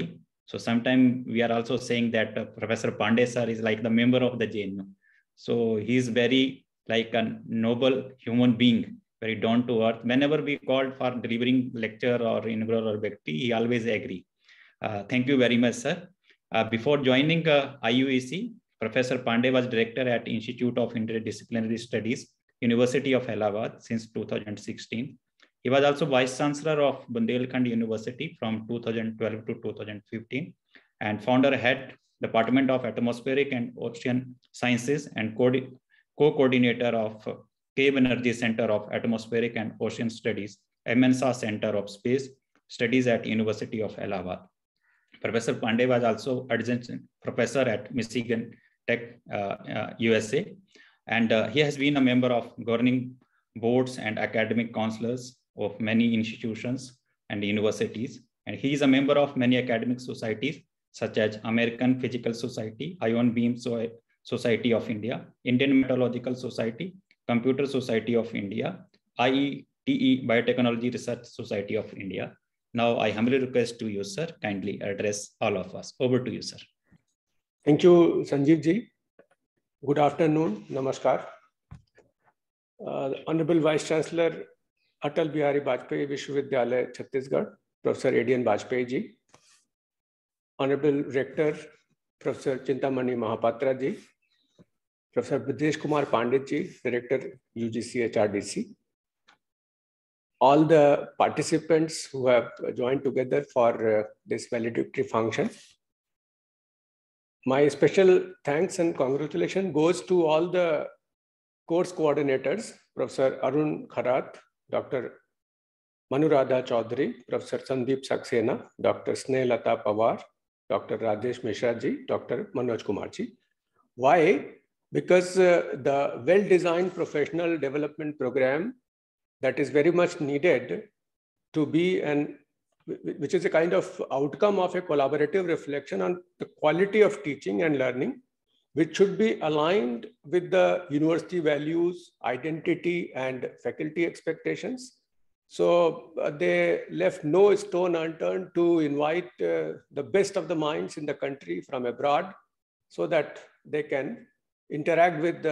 So sometimes we are also saying that Professor Pandey sir is like the member of the JNU. So he's very like a noble human being, very down to earth. Whenever we called for delivering lecture or inaugural or Bhakti, he always agree. Thank you very much, sir. Before joining IUEC, Professor Pandey was director at Institute of Interdisciplinary Studies, University of Allahabad since 2016. He was also Vice Chancellor of Bundelkhand University from 2012 to 2015 and founder head Department of Atmospheric and Ocean Sciences and co-coordinator of Cave Energy Center of Atmospheric and Ocean Studies, MNSA Center of Space Studies at University of Allahabad. Professor Pandey was also adjunct professor at Michigan Tech, USA, and he has been a member of governing boards and academic councils of many institutions and universities. And he is a member of many academic societies, such as American Physical Society, Ion Beam Society of India, Indian Meteorological Society, Computer Society of India, IETE Biotechnology Research Society of India. Now I humbly request to you, sir, kindly address all of us. Over to you, sir. Thank you, Sanjeev ji. Good afternoon. Namaskar. Honorable Vice Chancellor, Atal Bihari Vajpayee Vishwavidyalaya, Chhattisgarh, Professor A.D.N. Vajpayee ji. Honorable Rector, Professor Chintamani Mahapatra ji. Professor Brijesh Kumar Pandit ji, Director, UGC HRDC. All the participants who have joined together for this valedictory function. My special thanks and congratulations goes to all the course coordinators, Professor Arun Kharat, Dr. Manuradha Chaudhary, Professor Sandeep Saxena, Dr. Snehlata Pawar, Dr. Rajesh Mishra ji, Dr. Manoj Kumar ji. Why? Because the well-designed professional development program that is very much needed to be which is a kind of outcome of a collaborative reflection on the quality of teaching and learning, which should be aligned with the university values, identity, and faculty expectations. So they left no stone unturned to invite the best of the minds in the country from abroad so that they can interact with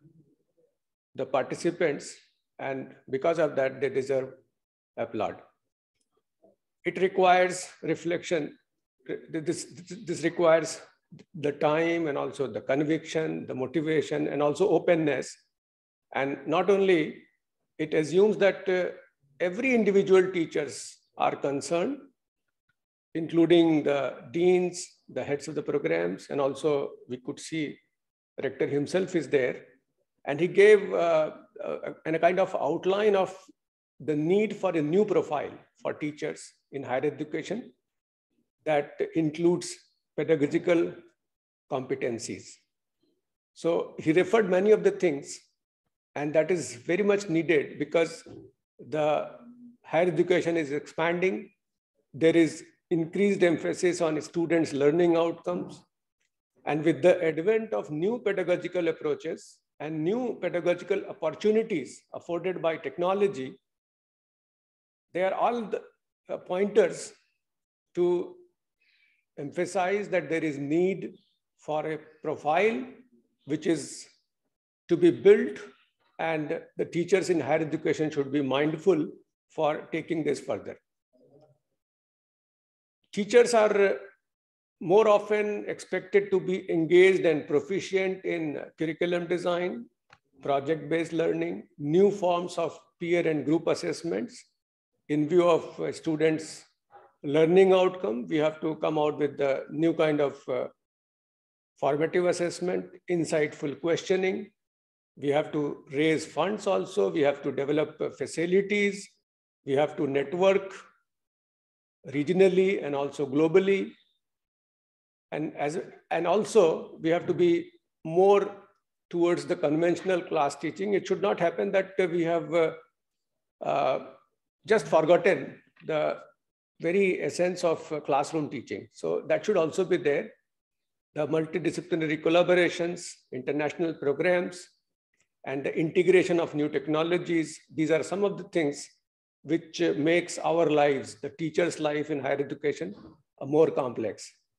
the participants, and because of that, they deserve applaud. It requires reflection. This requires the time and also the conviction, the motivation, and also openness. And not only, it assumes that every individual teachers are concerned, including the deans, the heads of the programs, and also we could see rector himself is there. And he gave a kind of outline of the need for a new profile for teachers in higher education that includes pedagogical competencies. So he referred many of the things, and that is very much needed because the higher education is expanding. There is increased emphasis on students' learning outcomes. And with the advent of new pedagogical approaches and new pedagogical opportunities afforded by technology, they are all the pointers to emphasize that there is need for a profile which is to be built, and the teachers in higher education should be mindful for taking this further. Teachers are more often expected to be engaged and proficient in curriculum design, project-based learning, new forms of peer and group assessments. In view of students' learning outcome, we have to come out with the new kind of formative assessment, insightful questioning. We have to raise funds also. We have to develop facilities. We have to network regionally and also globally. And also, we have to be more towards the conventional class teaching. It should not happen that we have just forgotten the very essence of classroom teaching. So that should also be there. The multidisciplinary collaborations, international programs, and the integration of new technologies. These are some of the things which makes our lives, the teacher's life in higher education, more complex.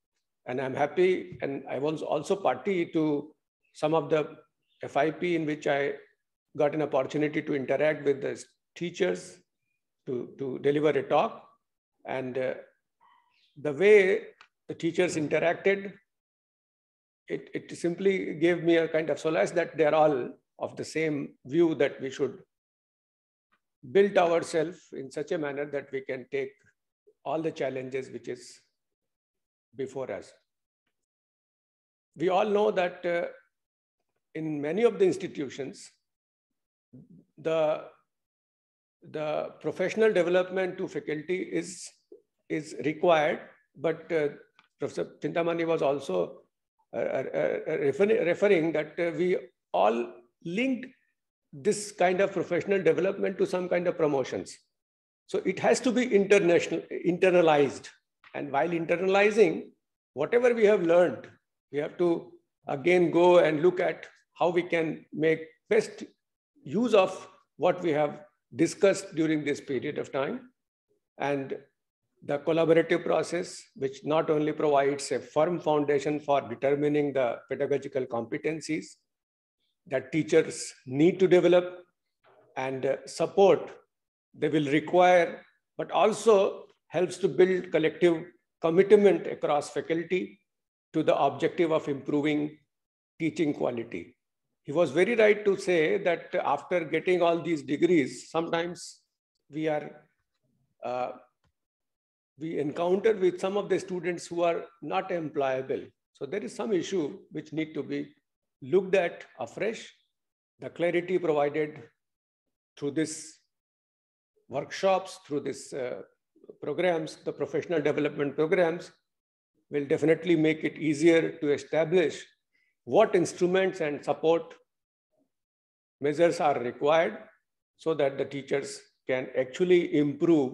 And I'm happy, and I was also party to some of the FIP in which I got an opportunity to interact with the teachers, to deliver a talk. And the way the teachers interacted, it simply gave me a kind of solace that they're all of the same view, that we should build ourselves in such a manner that we can take all the challenges which is before us. We all know that in many of the institutions, the professional development to faculty is required, but Professor Chintamani was also referring that we all linked this kind of professional development to some kind of promotions. So it has to be internalized. And while internalizing, whatever we have learned, we have to again go and look at how we can make best use of what we have discussed during this period of time. And the collaborative process, which not only provides a firm foundation for determining the pedagogical competencies that teachers need to develop and support they will require, but also helps to build collective commitment across faculty to the objective of improving teaching quality. He was very right to say that after getting all these degrees, sometimes we encounter with some of the students who are not employable. So there is some issue which need to be looked at afresh. The clarity provided through this workshops, through this programs, the professional development programs, will definitely make it easier to establish what instruments and support measures are required so that the teachers can actually improve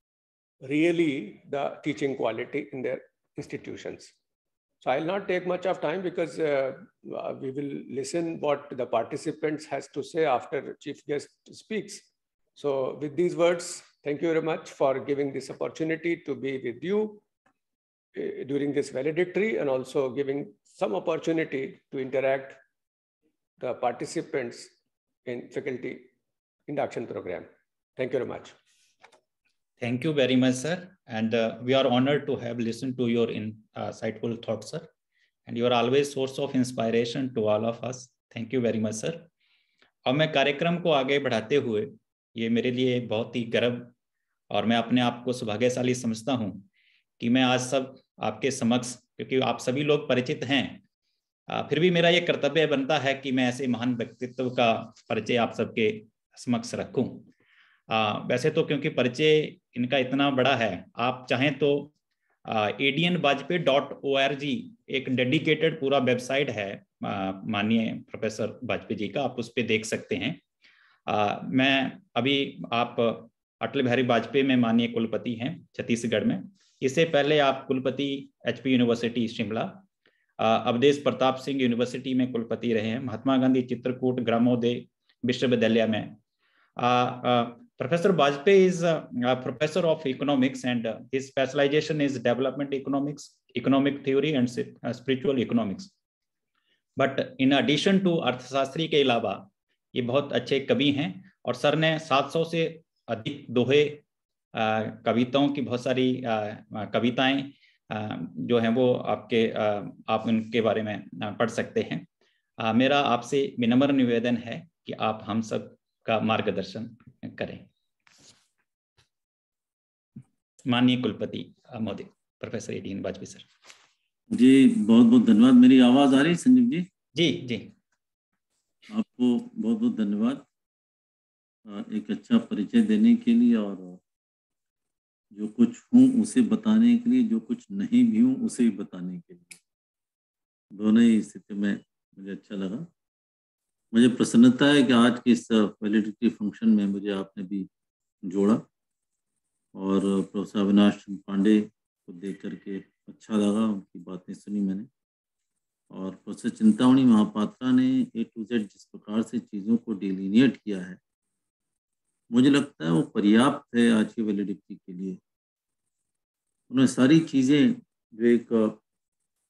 really the teaching quality in their institutions. So I'll not take much of time because we will listen what the participants has to say after chief guest speaks. So with these words, thank you very much for giving this opportunity to be with you during this valedictory, and also giving some opportunity to interact the participants in faculty induction program. Thank you very much. Thank you very much, sir. And we are honored to have listened to your insightful thoughts, sir. And you are always source of inspiration to all of us. Thank you very much, sir. अब मैं कार्यक्रम को आगे बढ़ाते हुए, ये मेरे लिए बहुत ही गर्व और मैं अपने आप को सौभाग्यशाली समझता हूँ कि मैं आज सब आपके समक्ष, क्योंकि आप सभी लोग परिचित हैं, फिर भी मेरा ये कर्तव्य बनता है कि मैं ऐसे महान व्यक्तित्व का परिचय आप सबके समक्ष रखूं। वैसे तो क्योंकि परिचय इनका इतना बड़ा है, आप चाहें तो adnbajpai.org एक डेडिकेटेड पूरा वेबसाइट है माननीय प्रोफेसर वाजपेयी जी का, आप उस पर देख सकते हैं। मैं अभी आप अटल बिहारी वाजपेयी में माननीय कुलपति हैं छत्तीसगढ़ में, इससे पहले आप कुलपति HP university Shimla, Avadhesh Pratap Singh university में कुलपति रहे हैं, महात्मा गांधी चित्रकूट ग्रामोदय विश्वविद्यालय में। Professor Vajpayee is a professor of economics and his specialization is development economics, economic theory and spiritual economics. But in addition to अर्थशास्त्री के अलावा ये बहुत अच्छे कवि हैं और सर ने 700 से अधिक दोहे कविताओं की बहुत सारी कविताएं जो हैं वो आप उनके बारे में पढ़ सकते हैं। मेरा आपसे विनम्र निवेदन है कि आप हम सब का मार्गदर्शन करें। माननीय कुलपति महोदय प्रोफेसर एडीएन वाजपेयी सर। जी बहुत बहुत धन्यवाद। मेरी आवाज आ रही है संजीव जी? जी जी, आपको बहुत बहुत धन्यवाद एक अच्छा परिचय देने के लिए और जो कुछ हूँ उसे बताने के लिए, जो कुछ नहीं भी हूँ उसे भी बताने के लिए। दोनों ही स्थिति में मुझे अच्छा लगा। मुझे प्रसन्नता है कि आज के इस वैलिडिटी फंक्शन में मुझे आपने भी जोड़ा और प्रोफेसर अविनाश पांडे को देख करके अच्छा लगा, उनकी बातें सुनी मैंने। और प्रोफेसर चिंतामणि महापात्रा ने A to Z जिस प्रकार से चीज़ों को डिलीनिएट किया है, मुझे लगता है वो पर्याप्त है आज की वैलिडिटी के लिए। उन्होंने सारी चीज़ें जो एक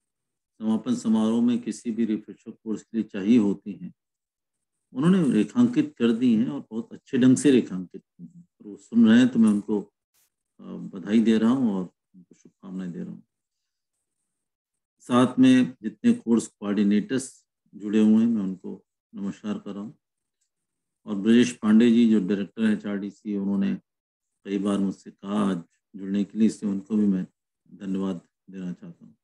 समापन समारोह में किसी भी रिफ्रेशर कोर्स के लिए चाहिए होती हैं, उन्होंने रेखांकित कर दी हैं और बहुत अच्छे ढंग से रेखांकित की हैं। और वो सुन रहे हैं तो मैं उनको बधाई दे रहा हूँ और उनको शुभकामनाएं दे रहा हूँ। साथ में जितने कोर्स कोऑर्डिनेटर्स जुड़े हुए हैं मैं उनको नमस्कार कर रहा हूँ। और ब्रजेश पांडे जी जो डायरेक्टर हैं HRDC, उन्होंने कई बार मुझसे कहा आज जुड़ने के लिए, इससे उनको भी मैं धन्यवाद देना चाहता हूँ।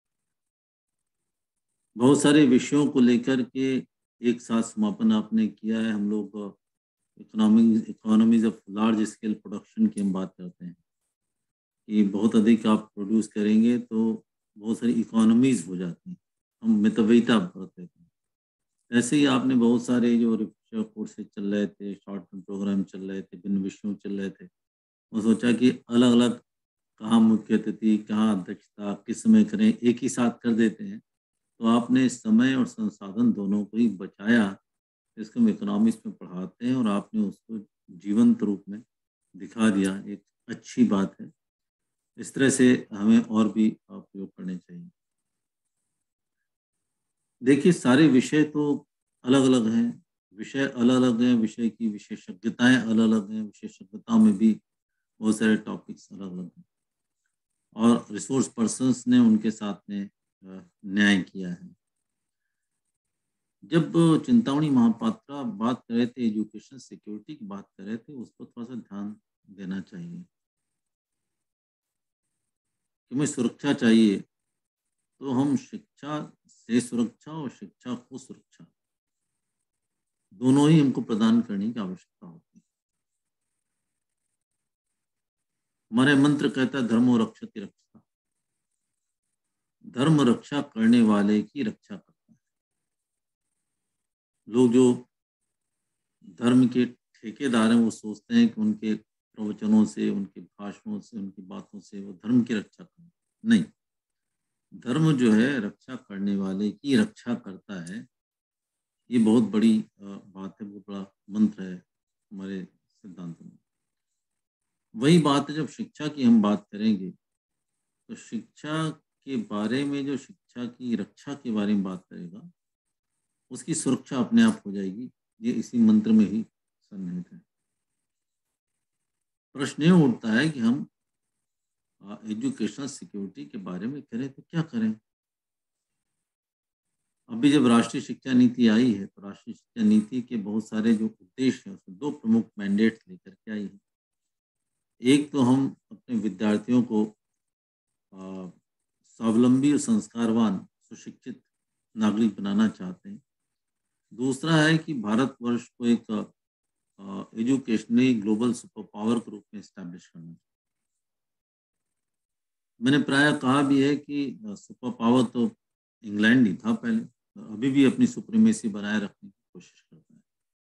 बहुत सारे विषयों को लेकर के एक साथ समापन आपने किया है। हम लोग economies of large scale production की हम बात करते हैं कि बहुत अधिक आप प्रोड्यूस करेंगे तो बहुत सारी इकोनॉमीज हो जाती हैं, हम मितव्ययिता बढ़ते हैं। ऐसे ही आपने बहुत सारे जो रिफ्रेशर कोर्सेज चल रहे थे, शॉर्ट टर्म प्रोग्राम चल रहे थे, भिन्न विषयों चल रहे थे, वो सोचा कि अलग अलग कहाँ मुख्य अतिथि, कहाँ अध्यक्षता, किस समय करें, एक ही साथ कर देते हैं। तो आपने समय और संसाधन दोनों को ही बचाया। इसको हम इकोनॉमिक्स में पढ़ाते हैं और आपने उसको जीवंत रूप में दिखा दिया, एक अच्छी बात है। इस तरह से हमें और भी प्रयोग करने चाहिए। देखिए, सारे विषय तो अलग अलग हैं, विषय अलग अलग हैं, विषय की विशेषज्ञताएं अलग अलग हैं, विशेषज्ञताओं में भी बहुत सारे टॉपिक्स अलग अलग हैं और रिसोर्स पर्सन्स ने उनके साथ में न्याय किया है। जब चिंतामणि महापात्रा बात कर रहे थे, एजुकेशन सिक्योरिटी की बात कर रहे थे, उस पर थोड़ा सा ध्यान देना चाहिए कि हमें सुरक्षा चाहिए तो हम शिक्षा से सुरक्षा और शिक्षा को सुरक्षा दोनों ही हमको प्रदान करने की आवश्यकता होती है। हमारे मंत्र कहता है धर्मो रक्षति रक्षा, धर्म रक्षा करने वाले की रक्षा करता है। लोग जो धर्म के ठेकेदार हैं वो सोचते हैं कि उनके प्रवचनों से, उनके भाषणों से, उनकी बातों से वो धर्म की रक्षा करें। नहीं, धर्म जो है रक्षा करने वाले की रक्षा करता है। ये बहुत बड़ी बात है, बहुत बड़ा मंत्र है हमारे सिद्धांत में। वही बात है, जब शिक्षा की हम बात करेंगे तो शिक्षा के बारे में, जो शिक्षा की रक्षा के बारे में बात करेगा उसकी सुरक्षा अपने आप हो जाएगी। ये इसी मंत्र में ही सन्निहित है। प्रश्न ये उठता है कि हम एजुकेशनल सिक्योरिटी के बारे में करें तो क्या करें। अभी जब राष्ट्रीय शिक्षा नीति आई है तो राष्ट्रीय शिक्षा नीति के बहुत सारे जो उद्देश्य हैं उसमें दो प्रमुख मैंडेट लेकर के आई है। एक तो हम अपने विद्यार्थियों को स्वावलंबी और संस्कारवान सुशिक्षित नागरिक बनाना चाहते हैं। दूसरा है कि भारतवर्ष को एक एजुकेशनली ग्लोबल सुपर पावर के रूप में एस्टैब्लिश करना। मैंने प्राय कहा भी है कि सुपर पावर तो इंग्लैंड ही था पहले, अभी भी अपनी सुप्रीमेसी बनाए रखने की कोशिश करता है।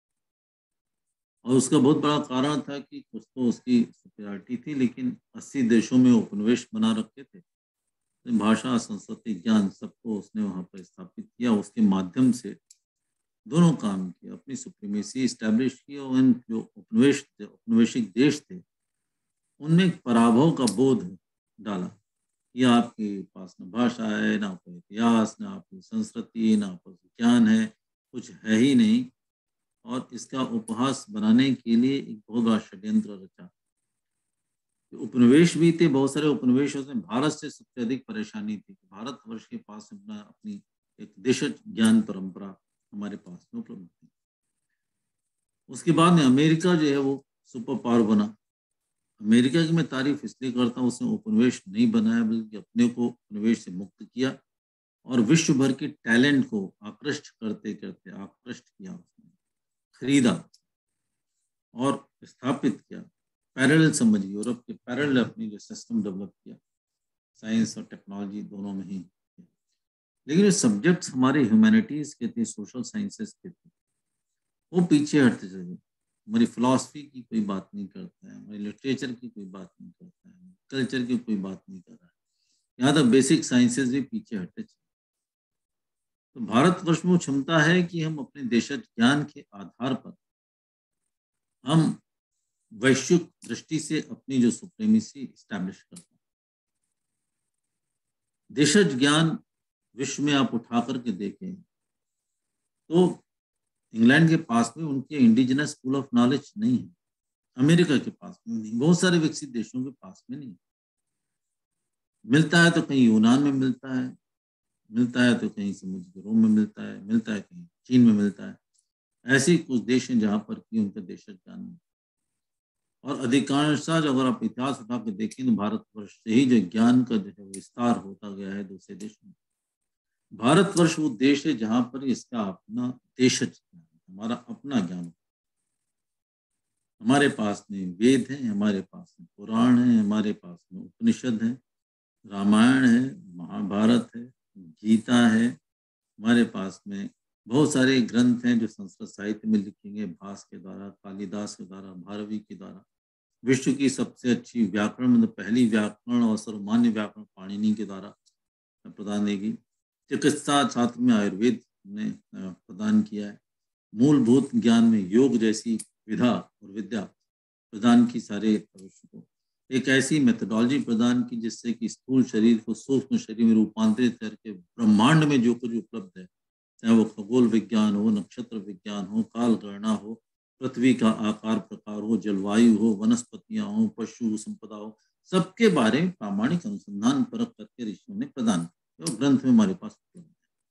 और उसका बहुत बड़ा कारण था कि कुछ तो उसकी सुपीरियरिटी थी, लेकिन 80 देशों में उपनिवेश बना रखे थे। भाषा, संस्कृति, ज्ञान सबको उसने वहाँ पर स्थापित किया। उसके माध्यम से दोनों काम किए, अपनी सुप्रीमेसी इस्टेब्लिश की और इन जो उपनिवेशिक देश थे उनमें पराभव का बोध डाला कि आपके पास न भाषा है, ना कोई इतिहास, ना आपकी संस्कृति, ना आपका ज्ञान है, कुछ है ही नहीं। और इसका उपहास बनाने के लिए एक बहुत बड़ा षड्यंत्र रचा। उपनिवेश भी थे, बहुत सारे उपनिवेश में भारत से सबसे अधिक परेशानी थी। भारतवर्ष के पास अपनी एक देशज ज्ञान परंपरा हमारे पास में उपलब्ध थी। उसके बाद में अमेरिका जो है वो सुपर पावर बना। अमेरिका की मैं तारीफ इसलिए करता हूँ, उसने उपनिवेश नहीं बनाया बल्कि अपने को उपनिवेश से मुक्त किया और विश्व भर के टैलेंट को आकृष्ट करते करते आकृष्ट किया, उसने खरीदा और स्थापित किया। पैरेलल समझिए, यूरोप के पैरेलल अपनी जो सिस्टम डेवलप किया, साइंस और टेक्नोलॉजी दोनों में ही। लेकिन ये सब्जेक्ट्स हमारे ह्यूमैनिटीज के थे, सोशल साइंसेस के थे, वो पीछे हटते चले। हमारी फिलॉसफी की कोई बात नहीं करता है, हमारी लिटरेचर की कोई बात नहीं करता है, कल्चर की कोई बात नहीं कर रहा है। यहाँ तक बेसिक साइंसेस भी पीछे हटते चले। तो भारतवर्ष में क्षमता है कि हम अपने देशज ज्ञान के आधार पर हम वैश्विक दृष्टि से अपनी जो सुप्रीमेसी इस्टेब्लिश करते हैं। देशज ज्ञान विश्व में आप उठा करके देखें तो इंग्लैंड के पास में उनके इंडिजिनस स्कूल ऑफ नॉलेज नहीं है, अमेरिका के पास में नहीं, बहुत सारे विकसित देशों के पास में नहीं। मिलता है तो कहीं यूनान में मिलता है, मिलता है तो कहीं समुद्र रोम में मिलता है, मिलता है कहीं चीन में मिलता है। ऐसे कुछ देश हैं जहाँ पर कि उनका देशज ज्ञान नहीं। और अधिकांशतः जो अगर आप इतिहास उठा के देखें तो भारतवर्ष से ही जो ज्ञान का जो है विस्तार होता गया है दूसरे देशों में। भारतवर्ष वो देश है जहाँ पर इसका अपना देशज ज्ञान, हमारा अपना ज्ञान। हमारे पास में वेद है, हमारे पास में पुराण है, हमारे पास में उपनिषद है, रामायण है, महाभारत है, गीता है, हमारे पास में बहुत सारे ग्रंथ हैं जो संस्कृत साहित्य में लिखे गए, भास के द्वारा, कालिदास के द्वारा, भारवी के द्वारा। विश्व की सबसे अच्छी व्याकरण मतलब पहली व्याकरण और सर्वमान्य व्याकरण पाणिनि के द्वारा प्रदान की। चिकित्सा छात्र में आयुर्वेद ने प्रदान किया है। मूलभूत ज्ञान में योग जैसी विधा और विद्या प्रदान की सारे भविष्य को। एक ऐसी मेथोडोलॉजी प्रदान की जिससे कि स्थूल शरीर को सूक्ष्म शरीर में रूपांतरित करके ब्रह्मांड में जो कुछ उपलब्ध है, चाहे वो खगोल विज्ञान हो, नक्षत्र विज्ञान हो, काल गणना हो, पृथ्वी का आकार प्रकार हो, जलवायु हो, वनस्पतियां हो, पशु संपदा हो, सबके बारे में प्रामाणिक अनुसंधान परख करके ऋषियों ने प्रदान किया और ग्रंथ में हमारे पास उपलब्ध है।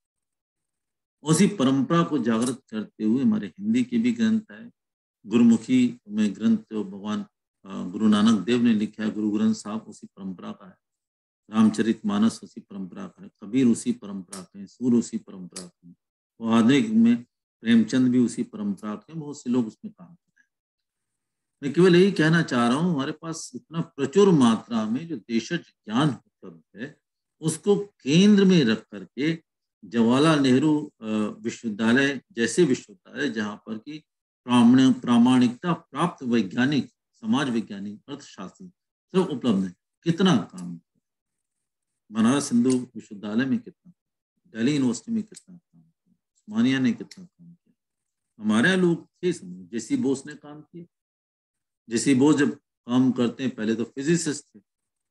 उसी परंपरा को जागृत करते हुए हमारे हिंदी के भी ग्रंथ है। गुरुमुखी में ग्रंथ जो भगवान गुरु नानक देव ने लिखा है, गुरु ग्रंथ साहब उसी परंपरा का है। रामचरितमानस उसी परंपरा का है, कबीर उसी परंपरा का है, सूर उसी परंपरा का है, और आधुनिक में प्रेमचंद भी उसी परंपरा के, बहुत से लोग उसमें काम कर रहे हैं। मैं केवल यही कहना चाह रहा हूँ, हमारे पास इतना प्रचुर मात्रा में जो देशज ज्ञान उपलब्ध है उसको केंद्र में रख करके जवाहरलाल नेहरू विश्वविद्यालय जैसे विश्वविद्यालय जहाँ पर की प्रामाणिकता प्राप्त वैज्ञानिक, समाज वैज्ञानिक, अर्थशास्त्री सब उपलब्ध है, कितना काम। बनारस हिंदू विश्वविद्यालय में कितना, दिल्ली यूनिवर्सिटी में कितना काम किया, उस्मानिया ने कितना काम किया। हमारे लोग थे समझ, जेसी बोस ने काम किया। जेसी बोस जब काम करते हैं पहले तो फिजिसिस्ट थे,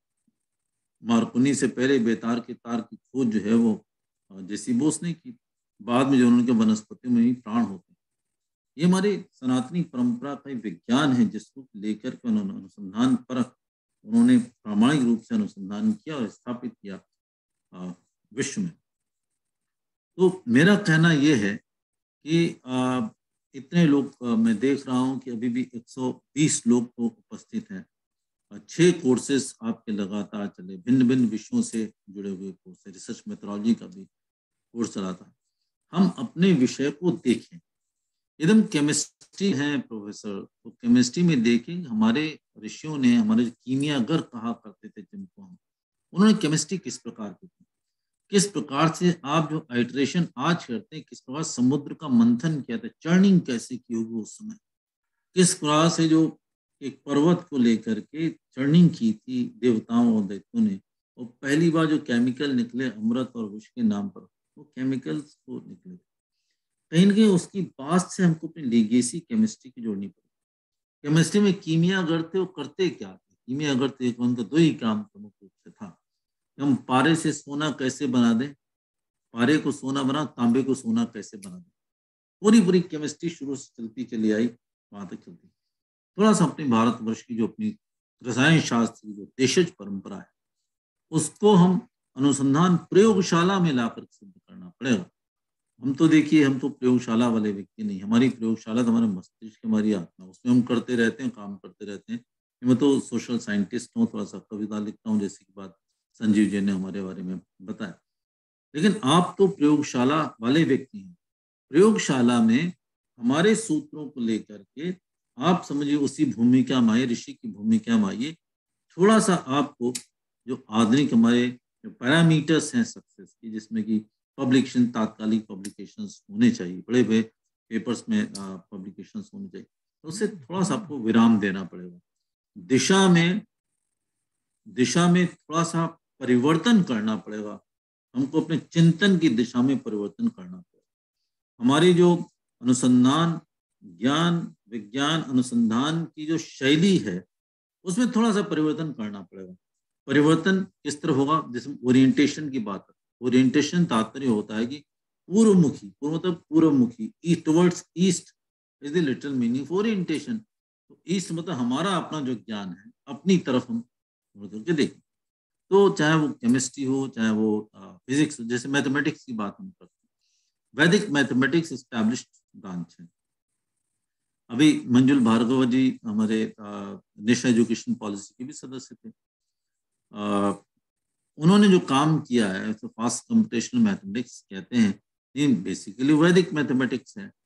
मार्कोनी से पहले बेतार के तार की खोज जो है वो जेसी बोस ने की। बाद में जो उनके वनस्पति में ही प्राण होते हैं। ये हमारी सनातनी परंपरा का विज्ञान है जिसको लेकर के उन्होंने अनुसंधान परख, उन्होंने प्रामाणिक रूप से अनुसंधान किया और स्थापित किया विश्व में। तो मेरा कहना यह है कि इतने लोग मैं देख रहा हूं कि अभी भी 120 लोग तो उपस्थित हैं। 6 कोर्सेज आपके लगातार चले, भिन्न भिन्न विषयों से जुड़े हुए कोर्स, रिसर्च मेथोडोलॉजी का भी कोर्स चला था। हम अपने विषय को देखें, एकदम केमिस्ट्री है प्रोफेसर, तो केमिस्ट्री में देखें हमारे ऋषियों ने, हमारे कीमियागर कहा करते थे जिनको हम, उन्होंने केमिस्ट्री किस प्रकार की थी, किस प्रकार से आप जो आइटरेशन आज करते हैं, किस प्रकार समुद्र का मंथन किया था, चर्निंग कैसे की होगी उस समय, किस प्रकार से जो एक पर्वत को लेकर के चर्निंग की थी देवताओं और दैत्यों ने, और पहली बार जो केमिकल निकले अमृत और विष के नाम पर, वो केमिकल्स को निकले। कहीं ना कहीं उसकी बात से हमको अपनी लीगेसी केमिस्ट्री की जोड़नी पड़ी। केमिस्ट्री में कीमियागर थे, वो करते क्या थे? कीमियागर थे, उनका 2 ही काम प्रमुख रूप से था, हम पारे से सोना कैसे बना दें, पारे को सोना बना, तांबे को सोना कैसे बना दें। पूरी केमिस्ट्री शुरू से चलती चली आई, वहां तक चलती। थोड़ा सा अपने भारतवर्ष की जो अपनी रसायन शास्त्र की जो देशज परंपरा है उसको हम अनुसंधान प्रयोगशाला में लाकर सिद्ध करना पड़ेगा। हम तो देखिए, हम तो प्रयोगशाला वाले व्यक्ति नहीं, हमारी प्रयोगशाला तो हमारे मस्तिष्क, हमारी आत्मा, उसमें हम करते रहते हैं, काम करते रहते हैं। मैं तो सोशल साइंटिस्ट हूँ, थोड़ा सा कविता लिखता हूँ, जैसे की बात संजीव जी ने हमारे बारे में बताया। लेकिन आप तो प्रयोगशाला वाले व्यक्ति हैं। प्रयोगशाला में हमारे सूत्रों को लेकर के आप समझिए उसी भूमिका में आइए, ऋषि की भूमिका में आइए। थोड़ा सा आपको जो आधुनिक हमारे जो पैरामीटर्स हैं सक्सेस की, जिसमें कि पब्लिकेशन, तात्कालिक पब्लिकेशंस होने चाहिए, बड़े बड़े पेपर्स में पब्लिकेशंस होने चाहिए, तो उससे थोड़ा सा आपको विराम देना पड़ेगा। दिशा में थोड़ा सा परिवर्तन करना पड़ेगा। हमको अपने चिंतन की दिशा में परिवर्तन करना पड़ेगा। हमारी जो अनुसंधान, ज्ञान विज्ञान अनुसंधान की जो शैली है उसमें थोड़ा सा परिवर्तन करना पड़ेगा। परिवर्तन किस तरह होगा, जिसमें ओरिएंटेशन की बात है, ओरिएंटेशन तात्पर्य होता है कि पूर्वमुखी, पूर्व मतलब पूर्वमुखी, east towards east is the literal meaning of orientation. तो ईस्ट मतलब हमारा अपना जो ज्ञान है, अपनी तरफ हम करके देखें। तो चाहे वो केमिस्ट्री हो, चाहे वो फिजिक्स, जैसे मैथमेटिक्स की बात हम करते हैं, वैदिक मैथमेटिक्स एस्टैब्लिश्ड ब्रांच है। अभी मंजुल भार्गव जी हमारे नेशनल एजुकेशन पॉलिसी के भी सदस्य थे। उन्होंने जो काम किया है तो फास्ट कंप्यूटेशनल मैथमेटिक्स कहते हैं, ये बेसिकली वैदिक मैथमेटिक्स है।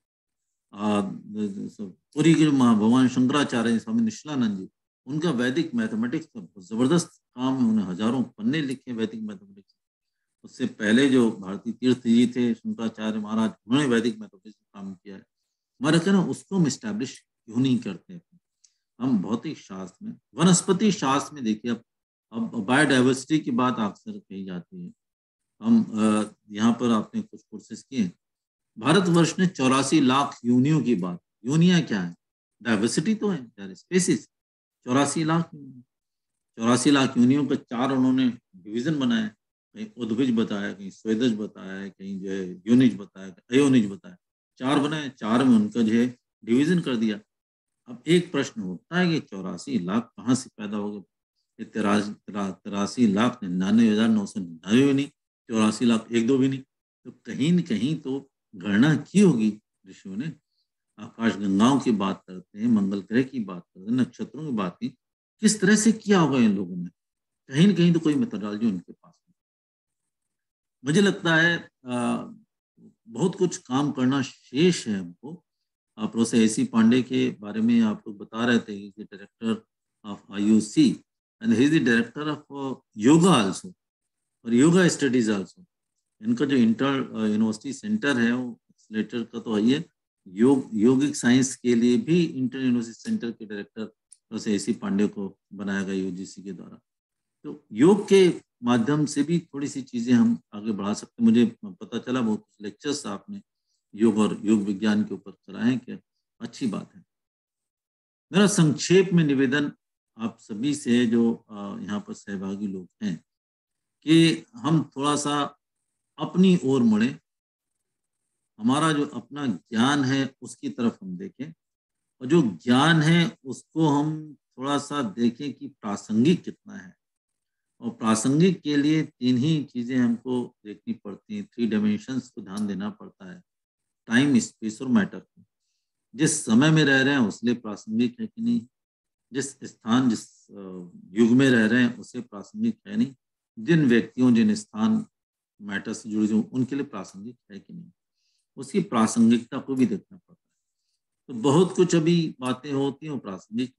पूरी के भगवान शंकराचार्य, स्वामी निश्चलानंद जी, उनका वैदिक मैथमेटिक्स का बहुत जबरदस्त काम है। उन्हें हजारों पन्ने लिखे वैदिक मैथमेटिक्स। उससे पहले जो भारती तीर्थ जी थे, शंकराचार्य महाराज, उन्होंने वैदिक मैथमेटिक्स का काम किया है। हमारा कहना उसको हम इस्टेब्लिश क्यों नहीं करते? हम भौतिक शास्त्र में, वनस्पति शास्त्र में देखिए, अब बायोडाइवर्सिटी की बात अक्सर कही जाती है। हम यहाँ पर आपने कुछ कोर्सेज किए। भारतवर्ष ने 84 लाख यूनियों की बात, यूनिया क्या है? डाइवर्सिटी तो है, स्पेसिस। 84 लाख यूनियों का 4 उन्होंने डिवीजन बनाए। कहीं उद्भिज बताया, कहीं स्वेदज बताया, कहीं जो है यूनिज बताया, अयोनिज बताया, 4 बनाए। 4 में उनका जो है डिवीजन कर दिया। अब एक प्रश्न होता है कि 84 लाख कहाँ से पैदा हो गए? 83,99,999 भी नहीं, 84 लाख 1-2 भी नहीं। तो कहीं न कहीं तो गणना की होगी ऋषियों ने। आकाश गंगाओं की बात करते हैं, मंगल ग्रह की बात करते हैं, नक्षत्रों की बात की, किस तरह से किया होगा इन लोगों ने? कहीं न कहीं तो कोई मेथोडोलॉजी उनके पास है। मुझे लगता है बहुत कुछ काम करना शेष है हमको। प्रोफेसर AC पांडे के बारे में आप लोग बता रहे थे कि director of IUC and he is the director of yoga also और योगा स्टडीज आल्सो। इनका जो इंटर यूनिवर्सिटी सेंटर है वो एक्सलेटर का तो है, योगिक साइंस के लिए भी इंटर यूनिवर्सिटी सेंटर के डायरेक्टर प्रोफेसर AC पांडे को बनाया गया UGC के द्वारा। तो योग के माध्यम से भी थोड़ी सी चीजें हम आगे बढ़ा सकते। मुझे पता चला बहुत लेक्चर्स आपने योग और योग विज्ञान के ऊपर कराए, कि अच्छी बात है। मेरा संक्षेप में निवेदन आप सभी से, जो यहाँ पर सहभागी लोग हैं, कि हम थोड़ा सा अपनी ओर मुड़े, हमारा जो अपना ज्ञान है उसकी तरफ हम देखें, और जो ज्ञान है उसको हम थोड़ा सा देखें कि प्रासंगिक कितना है। और प्रासंगिक के लिए 3 ही चीजें हमको देखनी पड़ती हैं, 3 डायमेंशंस को ध्यान देना पड़ता है, टाइम, स्पेस और मैटर। जिस समय में रह रहे हैं उसलिए प्रासंगिक है कि नहीं, जिस स्थान, जिस युग में रह रहे हैं उससे प्रासंगिक है नहीं, जिन व्यक्तियों, जिन स्थान मैटर से जुड़े हुए उनके लिए प्रासंगिक है कि नहीं, उसकी प्रासंगिकता को भी देखना पड़ता है। तो बहुत कुछ अभी बातें होती हैं प्रासंगिक,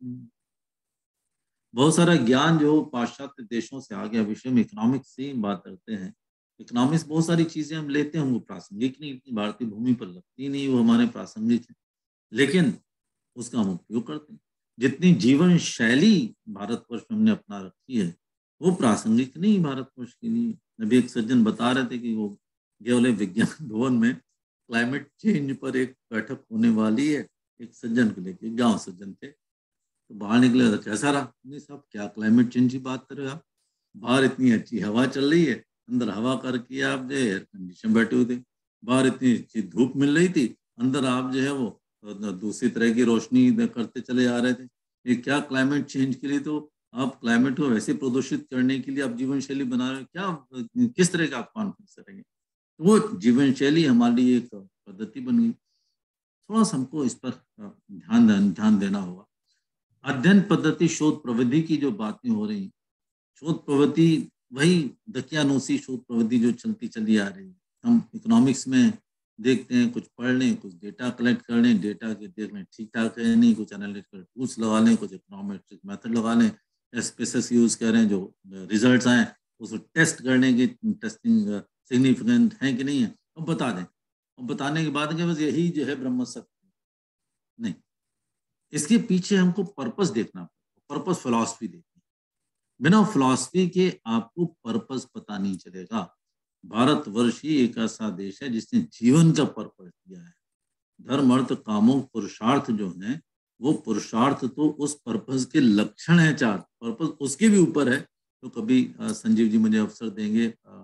बहुत सारा ज्ञान जो पाश्चात्य देशों से आ गया। विषय में इकोनॉमिक्स से बात करते हैं, इकोनॉमिक्स बहुत सारी चीजें हम लेते हैं, वो प्रासंगिक नहीं, भारतीय भूमि पर लगती नहीं, वो हमारे प्रासंगिक है, लेकिन उसका हम उपयोग करते हैं। जितनी जीवन शैली भारतवर्ष में हमने अपना रखी है वो प्रासंगिक नहीं भारतवर्ष के लिए। अभी एक सज्जन बता रहे थे कि वो गए विज्ञान भवन में क्लाइमेट चेंज पर एक बैठक होने वाली है, एक सज्जन को लेके, गांव सज्जन थे, तो बाहर निकले तो कैसा रहा? नहीं साहब, क्या क्लाइमेट चेंज की बात कर रहे हो आप? बाहर इतनी अच्छी हवा चल रही है, अंदर हवा करके आप जो एयर कंडीशन बैठे हुए थे, बाहर इतनी अच्छी धूप मिल रही थी, अंदर आप जो है वो दूसरी तरह की रोशनी करते चले आ रहे थे। ये क्या क्लाइमेट चेंज के लिए? तो आप क्लाइमेट को वैसे प्रदूषित करने के लिए आप जीवन शैली बना रहे हो, क्या किस तरह का आप कॉन्फ्रेंस करेंगे? तो वो जीवन शैली हमारे लिए एक पद्धति बन गई। थोड़ा सा हमको इस पर ध्यान देना होगा। अध्ययन पद्धति, शोध प्रविधि की जो बातें हो रही, शोध प्रवृत्ति वही दकियानूसी शोध प्रवृत्ति जो चलती चली आ रही है। हम इकोनॉमिक्स में देखते हैं, कुछ पढ़ लें, कुछ डेटा कलेक्ट कर लें, डेटा के देख लें ठीक ठाक है नहीं, कुछ एनालिटिकल टूल्स लगा लें, कुछ इकोनॉमेट्रिक मेथड लगा लें, SPSS यूज करें, जो रिजल्ट्स आए उसको टेस्ट करने की, टेस्टिंग सिग्निफिकेंट है कि नहीं है, अब बता दें। और बताने के बाद बस यही जो है ब्रह्म सत्य नहीं, इसके पीछे हमको पर्पस देखना पड़ेगा, पर्पस फिलॉसफी देखनी। बिना फिलॉसफी के आपको पर्पस पता नहीं चलेगा। भारतवर्ष ही एक ऐसा देश है जिसने जीवन का पर्पस दिया है। धर्म, अर्थ, कामों, पुरुषार्थ जो है, वो पुरुषार्थ तो उस पर्पस के लक्षण है, 4 पर्पस उसके भी ऊपर है। तो कभी संजीव जी मुझे अवसर देंगे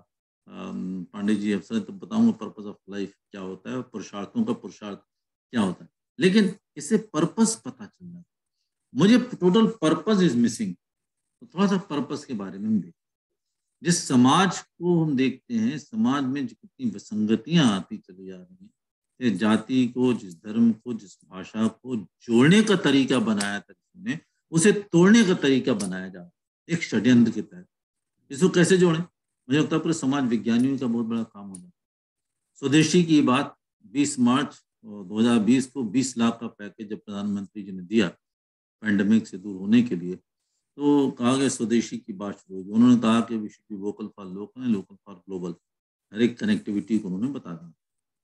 पांडे जी अफसर तो बताऊंगा पर्पस ऑफ लाइफ क्या होता है, पुरुषार्थों का पुरुषार्थ क्या होता है, लेकिन इससे पर्पस पता चल जाता है। मुझे टोटल पर्पस इज मिसिंग, तो थोड़ा सा पर्पस के बारे में हम देखते हैं। जिस समाज को हम देखते हैं, समाज में कितनी विसंगतियां आती चली जा रही हैं, जिस जाति को, जिस धर्म को, जिस भाषा को जोड़ने का तरीका बनाया था जिसने, उसे तोड़ने का तरीका बनाया जा रहा है एक षड्यंत्र के तहत। इसको कैसे जोड़ें? मुझे लगता है पूरे समाज विज्ञानियों का बहुत बड़ा काम होगा। स्वदेशी की बात 20 मार्च 2020 को 20 लाख का पैकेज जब प्रधानमंत्री जी ने दिया पैंडेमिक से दूर होने के लिए, तो कहा गया स्वदेशी की बात शुरू होगी। उन्होंने कहा कि we should be vocal for local and local for global. हर एक कनेक्टिविटी को उन्होंने बता दिया।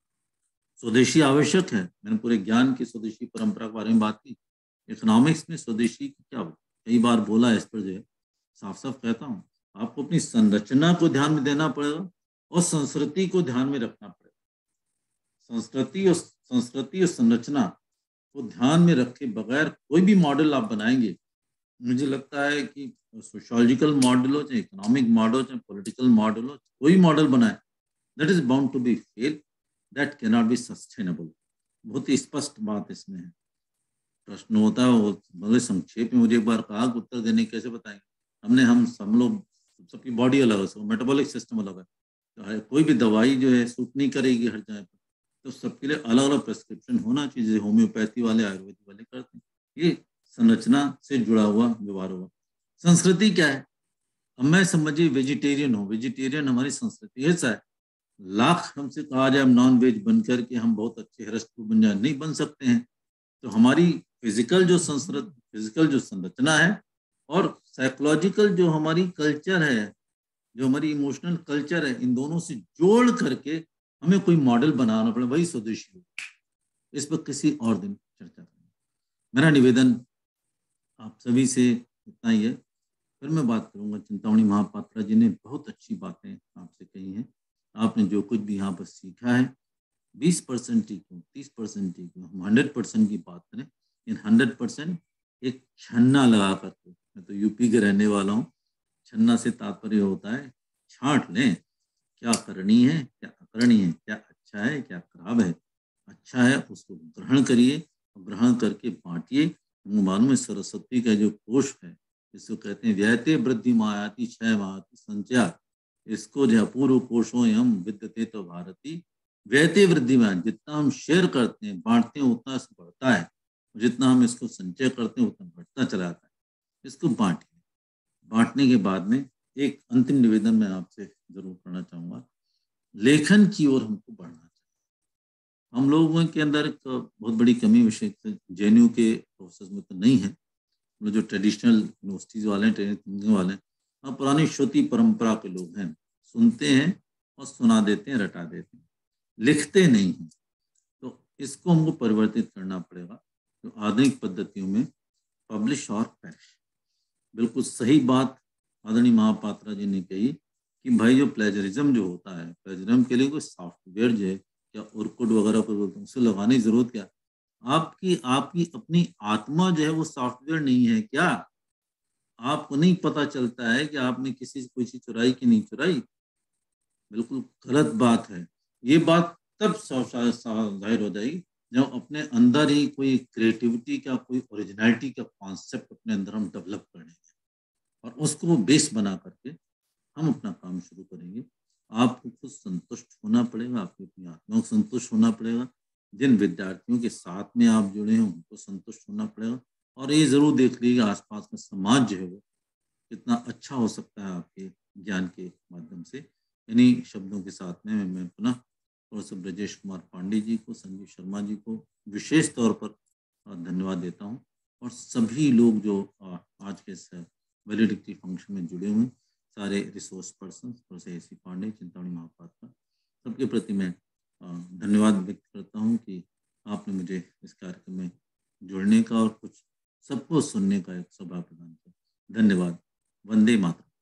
स्वदेशी आवश्यक है। मैंने पूरे ज्ञान की स्वदेशी परंपरा के बारे में बात की। इकोनॉमिक्स में स्वदेशी की क्या कई बार बोला है, इस पर जो है साफ साफ कहता हूँ, आपको अपनी संरचना को ध्यान में देना पड़ेगा और संस्कृति को ध्यान में रखना पड़ेगा। संस्कृति और संरचना को ध्यान में रखे बगैर कोई भी मॉडल आप बनाएंगे, मुझे लगता है कि सोशियोलॉजिकल मॉडल हो, चाहे इकोनॉमिक मॉडल हो, चाहे पॉलिटिकल मॉडल हो, कोई मॉडल बनाए, that is bound to be fail, that can not be sustainable. बहुत ही स्पष्ट बात इसमें है। प्रश्न होता है वो बड़े संक्षेप में मुझे एक बार कहा कि उत्तर देने कैसे बताएंगे। हम सब लोग, सबकी बॉडी अलग है, सब मेटाबॉलिक सिस्टम अलग है, तो कोई भी दवाई जो है सूट नहीं करेगी हर जगह पर, तो सबके लिए अलग अलग प्रेस्क्रिप्शन होना चाहिए, जैसे होम्योपैथी वाले आयुर्वेदिक वाले करते हैं। ये संरचना से जुड़ा हुआ व्यवहार होगा। संस्कृति क्या है? अब मैं समझिए वेजिटेरियन हूँ, वेजिटेरियन हमारी संस्कृति ऐसा है। लाख हमसे कहा जाए हम नॉन वेज बनकर के हम बहुत अच्छे हरस्तु बन जाए, नहीं बन सकते हैं। तो हमारी फिजिकल जो संरचना है और साइकोलॉजिकल जो हमारी कल्चर है, जो हमारी इमोशनल कल्चर है, इन दोनों से जोड़ करके हमें कोई मॉडल बनाना पड़े, वही स्वदेशी हो। इस पर किसी और दिन चर्चा करेंगे। मेरा निवेदन आप सभी से इतना ही है। फिर मैं बात करूंगा, चिंतामणि महापात्रा जी ने बहुत अच्छी बातें आपसे कही हैं। आपने जो कुछ भी यहाँ पर सीखा है, 20% ही क्यों, 30% ही क्यों, हम 100% की बात करें। इन 100% एक छन्ना लगा करके, मैं तो यूपी के रहने वाला हूँ, छन्ना से तात्पर्य होता है छांट लें क्या करनी है, क्या अकरणी है, क्या अच्छा है, क्या खराब है। अच्छा है उसको ग्रहण करिए और ग्रहण करके बांटिए। मालूम है सरस्वती का जो कोश है, जिसको कहते हैं व्ययते वृद्धि मायाति क्षय मायाति संचया, इसको जो अपूर्व कोशों हम विद्यते तो भारती व्ययते वृद्धि में, जितना हम शेयर करते हैं, बांटते हैं, उतना बढ़ता है, जितना हम इसको संचय करते हैं उतना बढ़ता चला जाता है। इसको बांटिए। बांटने के बाद में एक अंतिम निवेदन मैं आपसे जरूर करना चाहूंगा, लेखन की ओर हमको बढ़ना चाहिए। हम लोगों के अंदर एक बहुत बड़ी कमी विषय जेएनयू के प्रोसेस में तो नहीं है, जो ट्रेडिशनल यूनिवर्सिटीज वाले हैं, ट्रेनिंग थिंकिंग वाले हैं, हम पुरानी श्रुति परंपरा के लोग हैं, सुनते हैं और सुना देते हैं, रटा देते हैं, लिखते नहीं हैं। तो इसको हमको परिवर्तित करना पड़ेगा। तो आधुनिक पद्धतियों में पब्लिश और पैरिश, बिल्कुल सही बात आदरणीय महापात्रा जी ने कही कि भाई जो प्लेजरिज्म जो होता है, प्लेजरिज्म के लिए कोई सॉफ्टवेयर जो है, क्या ऑर्कुड वगैरह पर बोलते हैं, उसे लगाने की जरूरत क्या? आपकी अपनी आत्मा जो है वो सॉफ्टवेयर नहीं है क्या? आपको नहीं पता चलता है कि आपने किसी से कोई चीज चुराई कि नहीं चुराई? बिल्कुल गलत बात है। ये बात तब जाहिर हो जाएगी जब अपने अंदर ही कोई क्रिएटिविटी का, कोई ओरिजिनलिटी का कॉन्सेप्ट अपने अंदर हम डेवलप करेंगे और उसको बेस बना करके हम अपना काम शुरू करेंगे। आपको खुद संतुष्ट होना पड़ेगा, आपकी अपनी आत्मा को संतुष्ट होना पड़ेगा, जिन विद्यार्थियों के साथ में आप जुड़े हैं उनको संतुष्ट होना पड़ेगा, और ये जरूर देख लीजिएगा आसपास का समाज जो है वो कितना अच्छा हो सकता है आपके ज्ञान के माध्यम से। इन्हीं शब्दों के साथ में मैं पुनः प्रोफेसर ब्रजेश कुमार पांडे जी को, संजीव शर्मा जी को विशेष तौर पर धन्यवाद देता हूँ, और सभी लोग जो आज के इस वैलिडिटी फंक्शन में जुड़े हुए, सारे resource person, professor AC Pandey, Chintamani Mahapatra, सबके प्रति मैं धन्यवाद व्यक्त करता हूँ कि आपने मुझे इस कार्यक्रम में जुड़ने का और कुछ सबको सुनने का एक सभा प्रदान किया। धन्यवाद। वंदे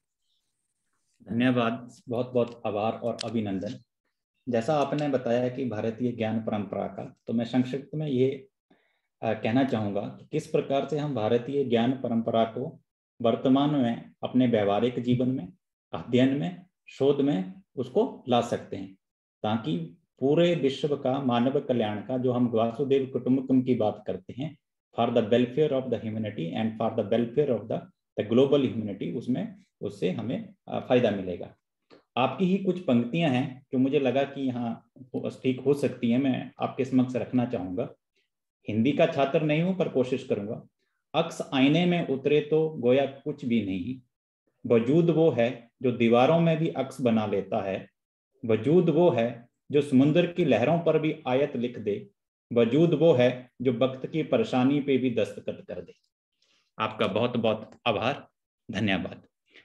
मातरम। धन्यवाद, बहुत बहुत आभार और अभिनंदन। जैसा आपने बताया कि भारतीय ज्ञान परंपरा का, तो मैं संक्षिप्त में ये कहना चाहूँगा कि किस प्रकार से हम भारतीय ज्ञान परंपरा को वर्तमान में अपने व्यवहारिक जीवन में, अध्ययन में, शोध में उसको ला सकते हैं, ताकि पूरे विश्व का मानव कल्याण का जो हम वासुदेव कुटुंबकम की बात करते हैं, for the welfare of the humanity and for the welfare of the global humanity, उसमें उससे हमें फायदा मिलेगा। आपकी ही कुछ पंक्तियां हैं जो मुझे लगा कि यहाँ ठीक हो सकती हैं, मैं आपके समक्ष रखना चाहूंगा। हिंदी का छात्र नहीं हूं पर कोशिश करूंगा। अक्स आईने में उतरे तो गोया कुछ भी नहीं, वजूद वो है जो दीवारों में भी अक्स बना लेता है, वजूद वो है जो समुद्र की लहरों पर भी आयत लिख दे, वजूद वो है जो वक्त की परेशानी पे भी दस्तखत कर दे। आपका बहुत बहुत आभार, धन्यवाद।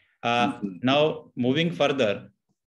Now moving further,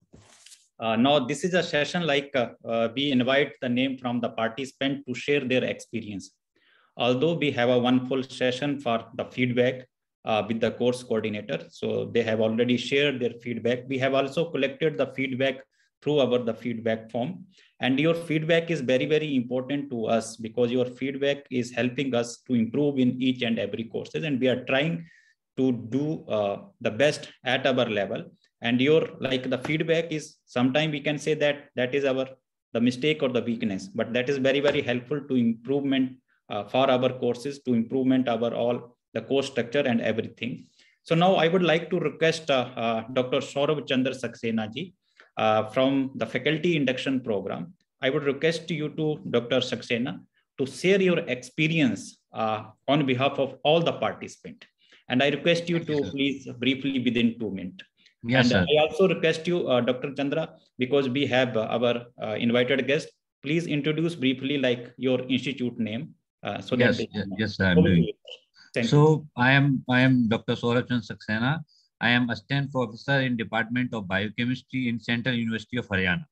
now this is a session like we invite the name from the participant to share their experience. Although we have a one full session for the feedback with the course coordinator, so they have already shared their feedback. We have also collected the feedback through the feedback form, and your feedback is very, very important to us because your feedback is helping us to improve in each and every courses, and we are trying to do the best at our level. And your like the feedback is sometimes we can say that that is our the mistake or the weakness, but that is very, very helpful to improvement for our courses, to improvement our all the course structure and everything. So now I would like to request Dr. Saurabh Chandra Saxena ji from the faculty induction program. I would request you to Dr. Saxena to share your experience on behalf of all the participants. And I request you to please briefly within 2 minutes. Yes, and sir. I also request you, Dr. Chandra, because we have our invited guest, please introduce briefly like your institute name. So yes, that yes, sir, I'm doing. So I am Dr. Saurabh Chandra Saxena. I am assistant professor in Department of Biochemistry in Central University of Haryana.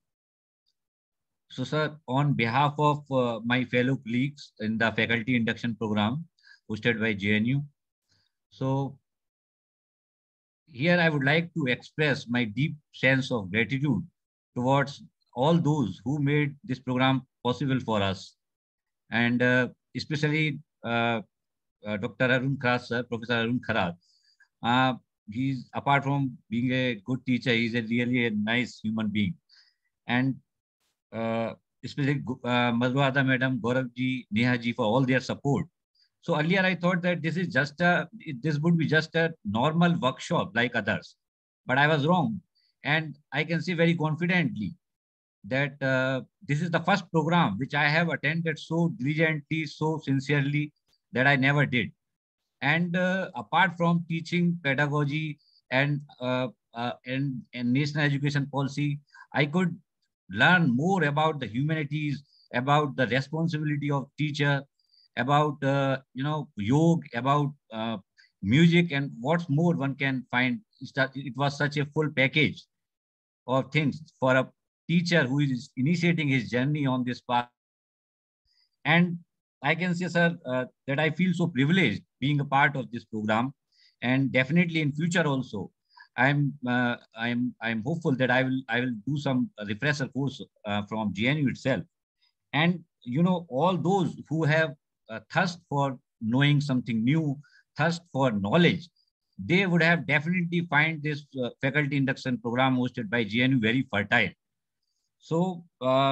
So, sir, on behalf of my fellow colleagues in the faculty induction program hosted by JNU, so here I would like to express my deep sense of gratitude towards all those who made this program possible for us, and especially Dr. Arun Kharat, sir, Professor Arun Kharat. He's, apart from being a good teacher, he's really a nice human being, and especially Madhurada Madam, Gaurav ji, Neha ji for all their support. So earlier I thought that this would be just a normal workshop like others, but I was wrong, and I can say very confidently that this is the first program which I have attended so diligently, so sincerely that I never did. And apart from teaching pedagogy and national education policy, I could learn more about the humanities, about the responsibility of teacher, about yoga, about music, and what's more one can find is that it was such a full package of things for a teacher who is initiating his journey on this path. And I can say, sir, that I feel so privileged being a part of this program, and definitely in future also, I'm hopeful that I will do some refresher course from GNU itself. And all those who have thirst for knowing something new, thirst for knowledge, they would have definitely find this faculty induction program hosted by GNU very fertile. So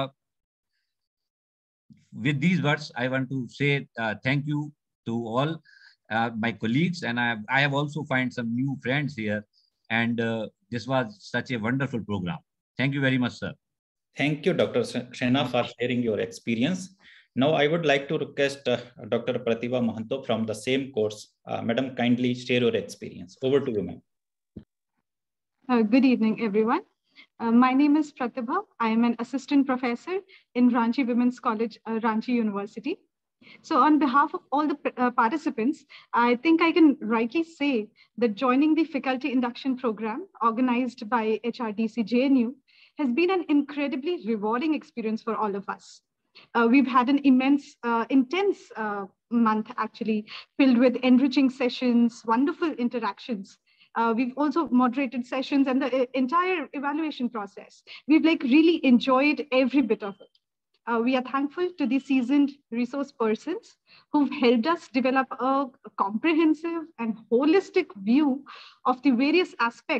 with these words, I want to say thank you to all my colleagues, and I have also find some new friends here, and this was such a wonderful program. Thank you very much, sir. Thank you, Dr. Saxena, for sharing your experience. Now I would like to request Dr. Pratibha Mahanto from the same course. Madam, kindly share your experience. Over to you, ma'am. Good evening, everyone. My name is Pratibha. I am an assistant professor in Ranchi Women's College, Ranchi University. So on behalf of all the participants, I think I can rightly say that joining the faculty induction program organized by HRDC JNU has been an incredibly rewarding experience for all of us. We've had an intense month actually, filled with enriching sessions, wonderful interactions. We've also moderated sessions and the entire evaluation process. We've really enjoyed every bit of it. We are thankful to the seasoned resource persons who've helped us develop a comprehensive and holistic view of the various aspects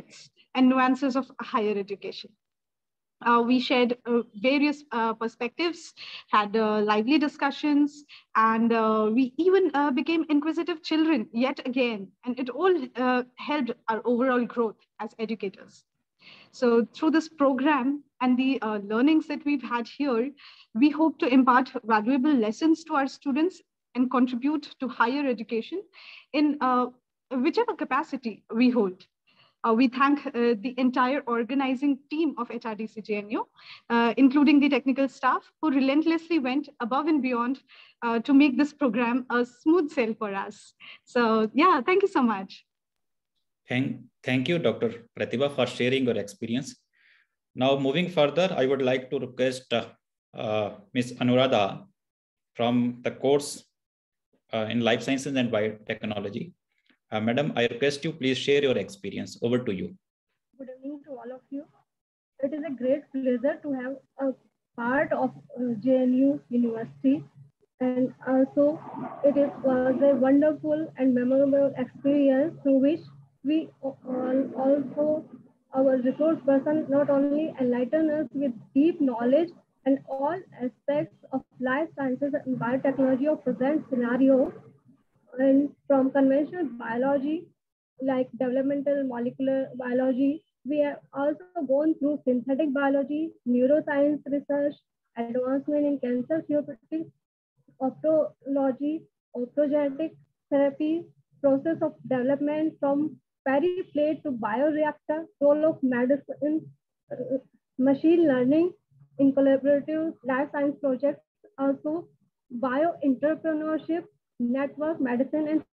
and nuances of higher education. We shared various perspectives, had lively discussions, and we even became inquisitive children yet again. And it all helped our overall growth as educators. So through this program and the learnings that we've had here, we hope to impart valuable lessons to our students and contribute to higher education in whichever capacity we hold. We thank the entire organizing team of HRDC JNU, including the technical staff who relentlessly went above and beyond to make this program a smooth sail for us. So yeah, thank you so much. Thank you, Dr. Pratibha, for sharing your experience. Now, moving further, I would like to request Ms. Anuradha from the course in Life Sciences and Biotechnology. Madam, I request you please share your experience. Over to you. Good evening to all of you. It is a great pleasure to have a part of JNU University, and also was a wonderful and memorable experience through which we also, our resource person, not only enlighten us with deep knowledge and all aspects of life sciences and biotechnology of present scenario, and from conventional biology like developmental molecular biology, we have also gone through synthetic biology, neuroscience research, advancement in cancer therapeutics, ophthalmology, optogenetic therapy, process of development from periplate to bioreactor, role of medicine, machine learning in collaborative life science projects, also bio-entrepreneurship, network medicine, and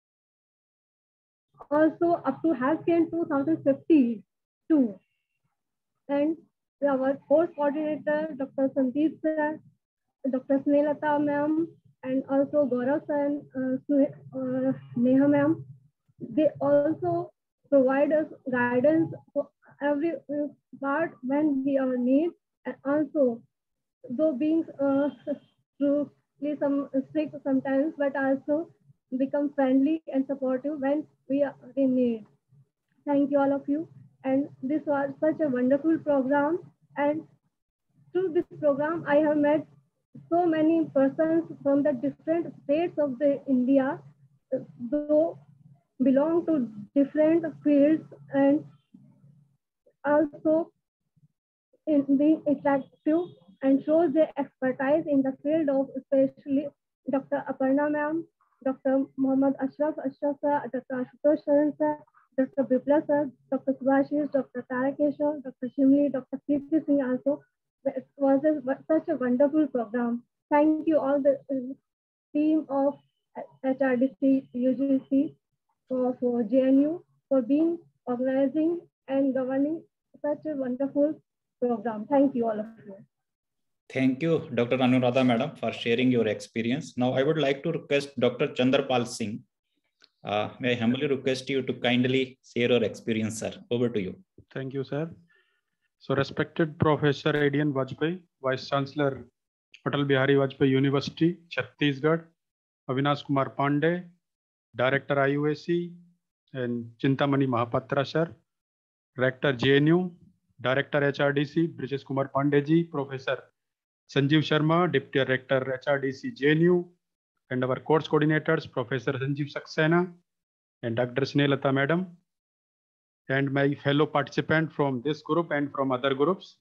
also up to healthcare in 2052. And our course coordinator, Dr. Sandeep sir, Dr. Snelata ma'am, and also Gaurav sir, Neha ma'am, they also provide us guidance for every part when we are need, and also though being truly some strict sometimes, but also become friendly and supportive when we are in need. Thank you all of you. And this was such a wonderful program. And through this program, I have met so many persons from the different states of the India, though belong to different fields, and also in being attractive and shows their expertise in the field of, especially Dr. Aparna ma'am, Dr. Muhammad Ashraf sir, Dr. Ashutosh sir, Dr. Bipla sir, Dr. Subhashish, Dr. Tarakeshwar, Dr. Shimli, Dr. Kirti Singh also. It was such a wonderful program. Thank you all the team of HRDC, UGC, for JNU for being organizing and governing such a wonderful program. Thank you all of you. Thank you, Dr. Anuradha madam, for sharing your experience. Now I would like to request Dr. Chandrapal Singh. May I humbly request you to kindly share your experience, sir. Over to you. Thank you, sir. So respected Professor Adian Vajpayee, Vice Chancellor, Atal Bihari Vajpayee University, Chhattisgarh, Avinash Kumar Pandey, Director IUAC, and Chintamani Mahapatra sir, Rector JNU, Director HRDC, Brijesh Kumar Pandey ji, Professor Sanjeev Sharma, Deputy Director HRDC JNU, and our course coordinators, Professor Sanjeev Saxena and Dr. Snelata madam, and my fellow participant from this group and from other groups.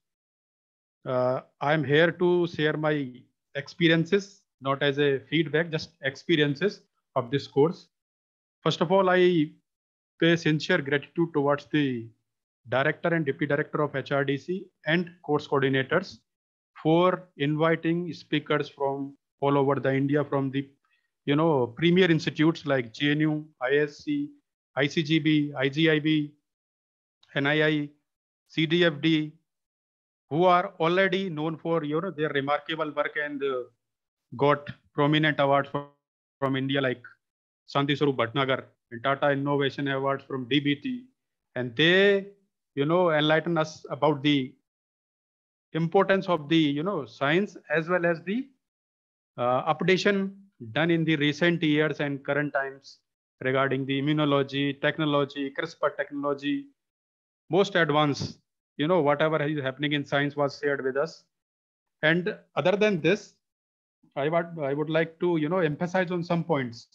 I am here to share my experiences, not as a feedback, just experiences of this course. First of all, I pay sincere gratitude towards the Director and Deputy Director of HRDC and course coordinators for inviting speakers from all over the India, from the premier institutes like JNU, ISC, ICGB, IGIB, NII, CDFD, who are already known for their remarkable work and got prominent awards from India like Shanti Swarup Bhatnagar and Tata Innovation Awards from DBT, and they enlighten us about the importance of the science as well as the updation done in the recent years and current times regarding the immunology, technology, CRISPR technology, most advanced, whatever is happening in science was shared with us. And other than this, I would like to, emphasize on some points.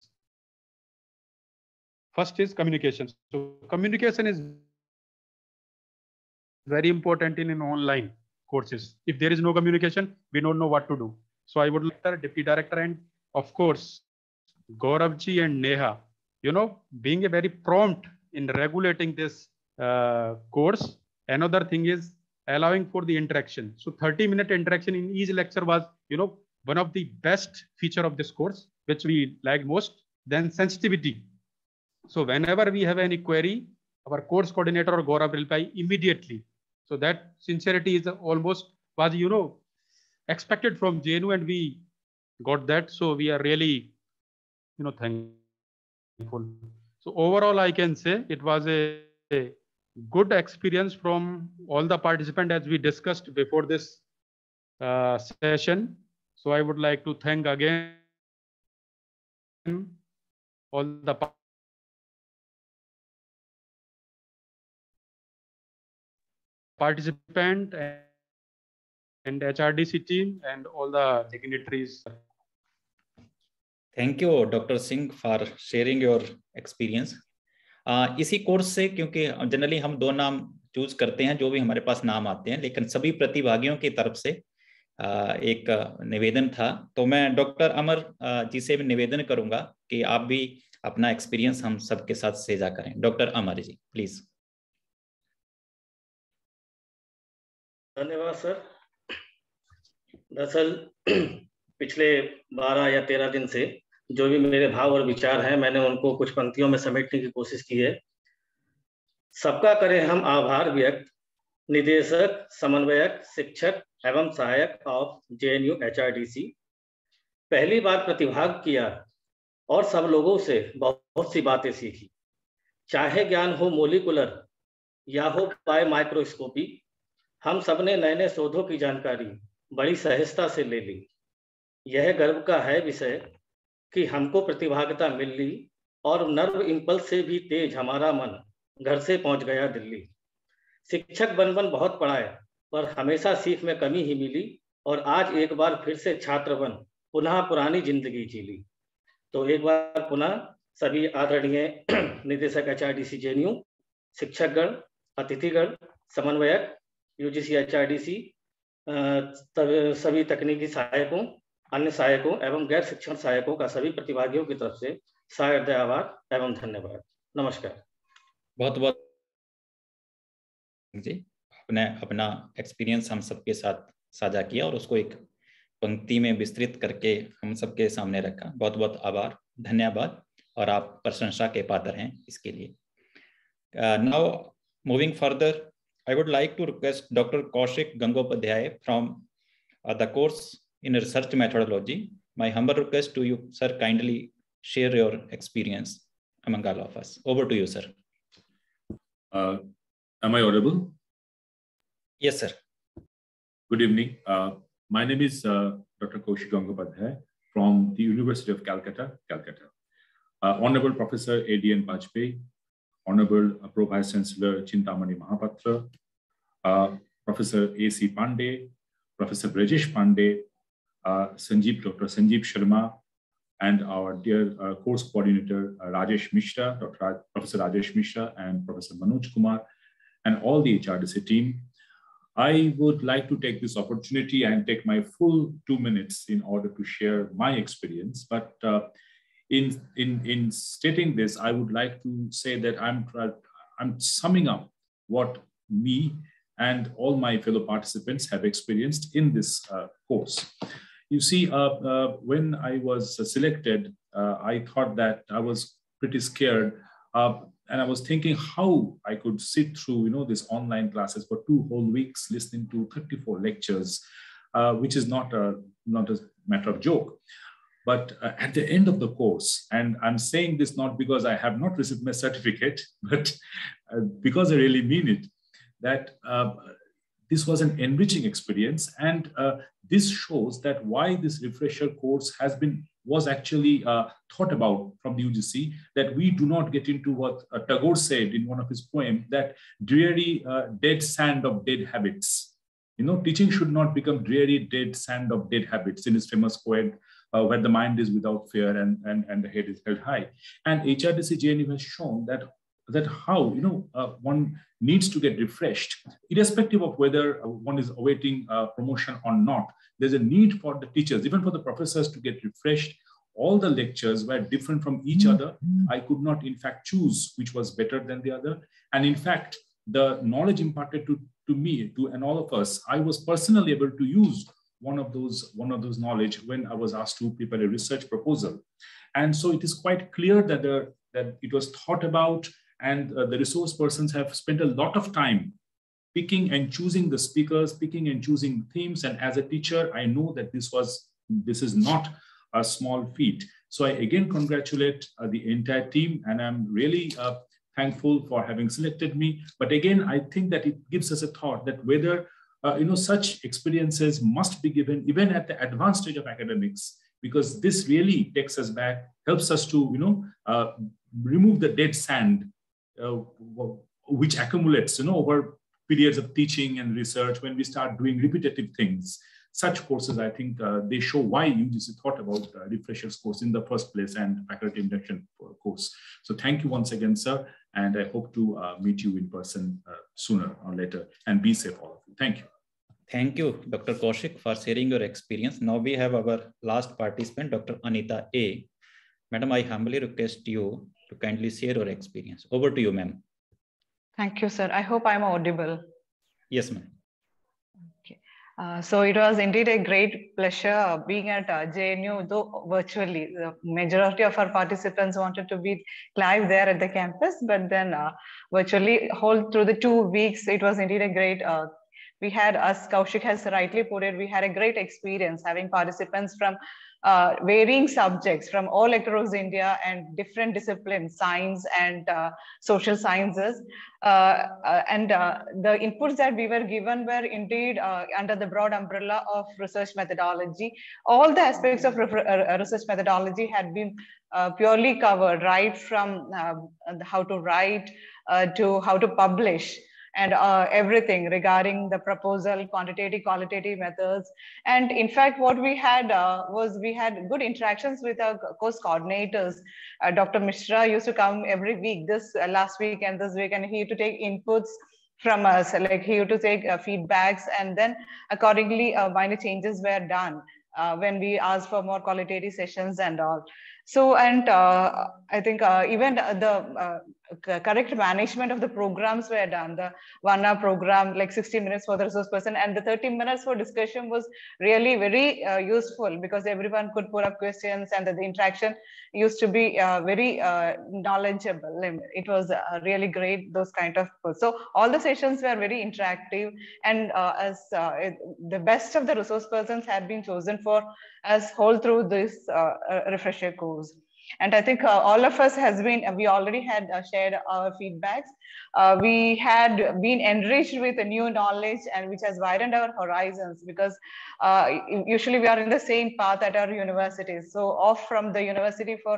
First is communication. So communication is very important in online courses. If there is no communication, we don't know what to do. So I would like the Deputy Director and of course, Gauravji and Neha, being a very prompt in regulating this course. Another thing is allowing for the interaction. So 30-minute interaction in each lecture was, one of the best feature of this course, which we liked most. Then sensitivity. So whenever we have any query, our course coordinator or Gaurav will reply immediately. So that sincerity is almost was, expected from JNU, and we got that. So we are really, thankful. So overall, I can say it was a good experience from all the participants as we discussed before this session. So I would like to thank again all the participant and HRDC team and all the dignitaries. Thank you, Dr. Singh, for sharing your experience. इसी course से, क्योंकि generally हम 2 नाम choose करते हैं जो भी हमारे पास नाम आते हैं, लेकिन सभी प्रतिभागियों की तरफ से एक निवेदन था, तो मैं डॉक्टर अमर जी से भी निवेदन करूंगा कि आप भी अपना एक्सपीरियंस हम सबके साथ साझा करें. Doctor Amar ji, please. धन्यवाद सर. दरअसल पिछले 12 या 13 दिन से जो भी मेरे भाव और विचार हैं, मैंने उनको कुछ पंक्तियों में समेटने की कोशिश की है. सबका करें हम आभार व्यक्त, निदेशक, समन्वयक, शिक्षक एवं सहायक ऑफ JNU HRDC. पहली बार प्रतिभाग किया और सब लोगों से बहुत सी बातें सीखी. चाहे ज्ञान हो मोलिकुलर या हो बाय माइक्रोस्कोपी, हम सबने नए नए शोधों की जानकारी बड़ी सहजता से ले ली. यह गर्व का है विषय कि हमको प्रतिभागिता मिल ली और नर्व इंपल्स से भी तेज हमारा मन घर से पहुंच गया दिल्ली. शिक्षक बन बहुत पढ़ाए पर हमेशा सीख में कमी ही मिली, और आज एक बार फिर से छात्र बन पुनः पुरानी जिंदगी जी ली. तो एक बार पुनः सभी आदरणीय निदेशक HRDC JNU, शिक्षकगण, अतिथिगण, समन्वयक UGC HRDC, सभी तकनीकी सहायकों, अन्य सहायकों एवं गैर शिक्षण सहायकों का सभी प्रतिभागियों की तरफ से सादर आभार एवं धन्यवाद. नमस्कार. बहुत बहुत जी, आपने अपना एक्सपीरियंस हम सबके साथ साझा किया और उसको एक पंक्ति में विस्तृत करके हम सबके सामने रखा. बहुत बहुत आभार, धन्यवाद, और आप प्रशंसा के पात्र हैं इसके लिए. Now moving further, I would like to request Dr. Kaushik Gangopadhyay from the course in research methodology. My humble request to you, sir, kindly share your experience among all of us. Over to you, sir. Am I audible? Yes, sir. Good evening. My name is Dr. Kaushik Gangopadhyay from the University of Calcutta, Calcutta. Honorable Professor ADN Bajpayee, Honorable Pro Vice Chancellor Chintamani Mahapatra, Professor A.C. Pandey, Professor Brajesh Pandey, Dr. Sanjeev Sharma, and our dear course coordinator Rajesh Mishra, Professor Rajesh Mishra, and Professor Manoj Kumar, and all the HRDC team. I would like to take this opportunity and take my full 2 minutes in order to share my experience. But in stating this, I would like to say that I'm summing up what me and all my fellow participants have experienced in this course. You see, when I was selected, I thought that I was pretty scared, and I was thinking how I could sit through, these online classes for 2 whole weeks, listening to 34 lectures, which is not a matter of joke. But at the end of the course, and I'm saying this not because I have not received my certificate, but because I really mean it, that This was an enriching experience, and this shows that why this refresher course was actually thought about from the UGC, that we do not get into what Tagore said in one of his poems, that dreary dead sand of dead habits. You know, teaching should not become dreary dead sand of dead habits, in his famous poem, where the mind is without fear and the head is held high. And HRDC JNU has shown that how, you know, one needs to get refreshed, irrespective of whether one is awaiting promotion or not. There's a need for the teachers, even for the professors, to get refreshed. All the lectures were different from each other. I could not, in fact, choose which was better than the other. And in fact, the knowledge imparted to me, and all of us, I was personally able to use one of those knowledge when I was asked to prepare a research proposal. And so it is quite clear that that it was thought about, and the resource persons have spent a lot of time picking and choosing the speakers, picking and choosing themes. And as a teacher, I know that this is not a small feat. So I again congratulate the entire team, and I'm really thankful for having selected me. But again, I think that it gives us a thought that whether you know, such experiences must be given even at the advanced stage of academics, because this really takes us back, helps us to, you know, remove the dead sand which accumulates, you know, over periods of teaching and research when we start doing repetitive things. Such courses, I think, they show why UGC thought about refreshers course in the first place and faculty induction course. So thank you once again, sir, and I hope to meet you in person sooner or later, and be safe, all of you. Thank you. Thank you, Dr. Kaushik, for sharing your experience. Now we have our last participant, Dr. Anita A. Madam, I humbly request you to kindly share your experience. Over to you, ma'am. Thank you, sir. I hope I'm audible. Yes, ma'am. Okay. So it was indeed a great pleasure being at JNU, though virtually. The majority of our participants wanted to be live there at the campus, but then virtually through the 2 weeks, it was indeed a great we had, as Kaushik has rightly put it, we had a great experience having participants from varying subjects from all across India and different disciplines, science and social sciences. The inputs that we were given were indeed under the broad umbrella of research methodology. All the aspects of research methodology had been purely covered, right from how to write to how to publish, and everything regarding the proposal, quantitative, qualitative methods. And in fact, what we had was we had good interactions with our course coordinators. Dr. Mishra used to come every week, this last week and this week, and he used to take inputs from us, like he used to take feedbacks, and then accordingly minor changes were done when we asked for more qualitative sessions and all. So, and I think even the correct management of the programs were done. The 1 hour program, like 60 minutes for the resource person, and the 30 minutes for discussion was really very useful, because everyone could put up questions, and the interaction used to be very knowledgeable. It was really great, those kind of. So all the sessions were very interactive, and as the best of the resource persons had been chosen for us whole through this refresher course. And I think all of us we already had shared our feedbacks. We had been enriched with a new knowledge, and which has widened our horizons, because usually we are in the same path at our universities. So off from the university for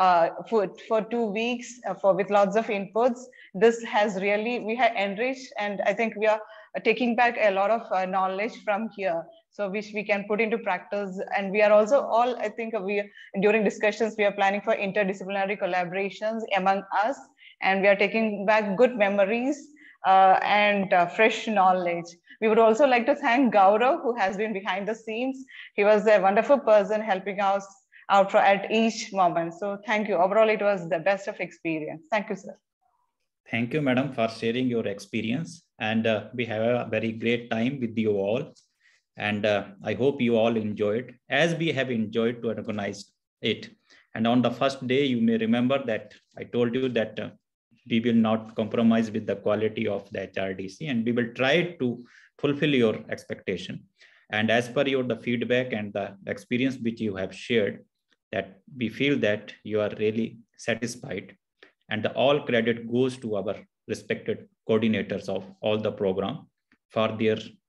2 weeks with lots of inputs, this has really, we have enriched, and I think we are taking back a lot of knowledge from here, so which we can put into practice. And we are also all, I think during discussions, we are planning for interdisciplinary collaborations among us, and we are taking back good memories and fresh knowledge. We would also like to thank Gaurav, who has been behind the scenes. He was a wonderful person helping us out at each moment. So thank you. Overall, it was the best of experience. Thank you, sir. Thank you, madam, for sharing your experience. And we have a very great time with you all. And I hope you all enjoyed, as we have enjoyed to organize it. And on the first day, you may remember that I told you that we will not compromise with the quality of the HRDC, and we will try to fulfill your expectation. And as per the feedback and the experience which you have shared, that we feel that you are really satisfied. And all credit goes to our respected coordinators of all the program for their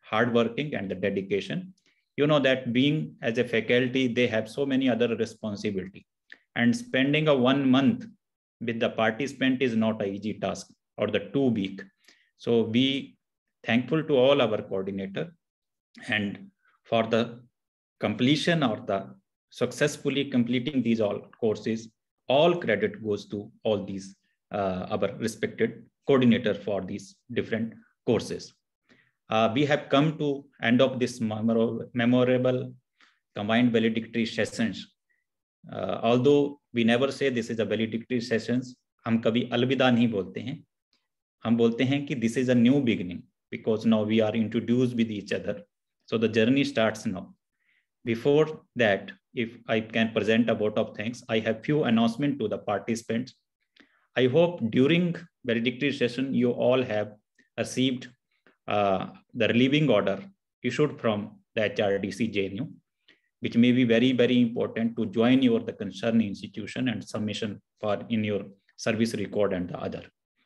hardworking and the dedication. You know that being as a faculty, they have so many other responsibility, and spending a 1 month with the participant is not an easy task, or the 2 week. So we thankful to all our coordinator, and for the completion or the successfully completing these all courses, all credit goes to all these our respected coordinator for these different courses. We have come to end of this memorable combined valedictory sessions. Although we never say this is a valedictory sessions, हम कभी अलविदा नहीं बोलते हैं, हम बोलते हैं कि this is a new beginning, because now we are introduced with each other. So the journey starts now. Before that, if I can present a vote of thanks, I have few announcements to the participants. I hope during valedictory session, you all have received the relieving order issued from the HRDC JNU, which may be very, very important to join the concerned institution and submission for in your service record and the other.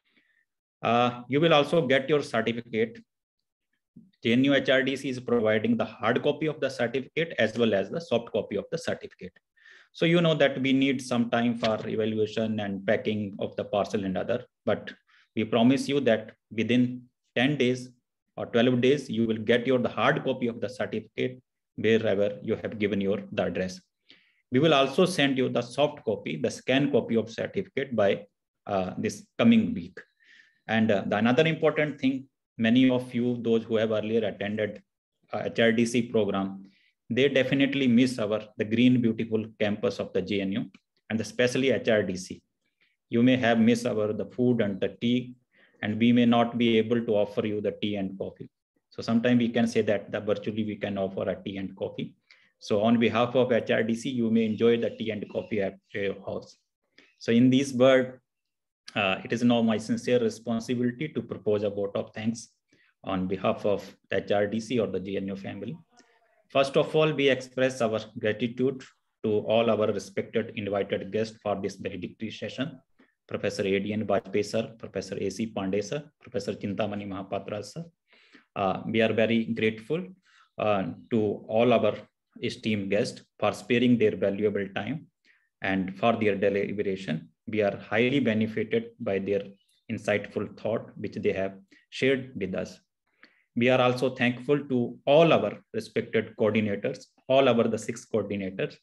You will also get your certificate. JNU HRDC is providing the hard copy of the certificate as well as the soft copy of the certificate. So you know that we need some time for evaluation and packing of the parcel and other, but we promise you that within 10 days or 12 days, you will get the hard copy of the certificate wherever you have given the address. We will also send you the soft copy, the scan copy of certificate by this coming week. And another important thing, many of you, those who have earlier attended HRDC program, they definitely miss the green, beautiful campus of the JNU, and especially HRDC. You may have missed the food and the tea, and we may not be able to offer you the tea and coffee. So sometimes we can say that virtually we can offer a tea and coffee. So on behalf of HRDC, you may enjoy the tea and coffee at your house. So in this word, it is now my sincere responsibility to propose a vote of thanks on behalf of the HRDC or the JNU family. First of all, we express our gratitude to all our respected invited guests for this valedictory session. Professor A.D.N. Vajpayee sir, Professor A.C. Pandey sir, Professor Chintamani Mahapatra sir. We are very grateful to all our esteemed guests for sparing their valuable time and for their deliberation. We are highly benefited by their insightful thought which they have shared with us. We are also thankful to all our respected coordinators, all our the 6 coordinators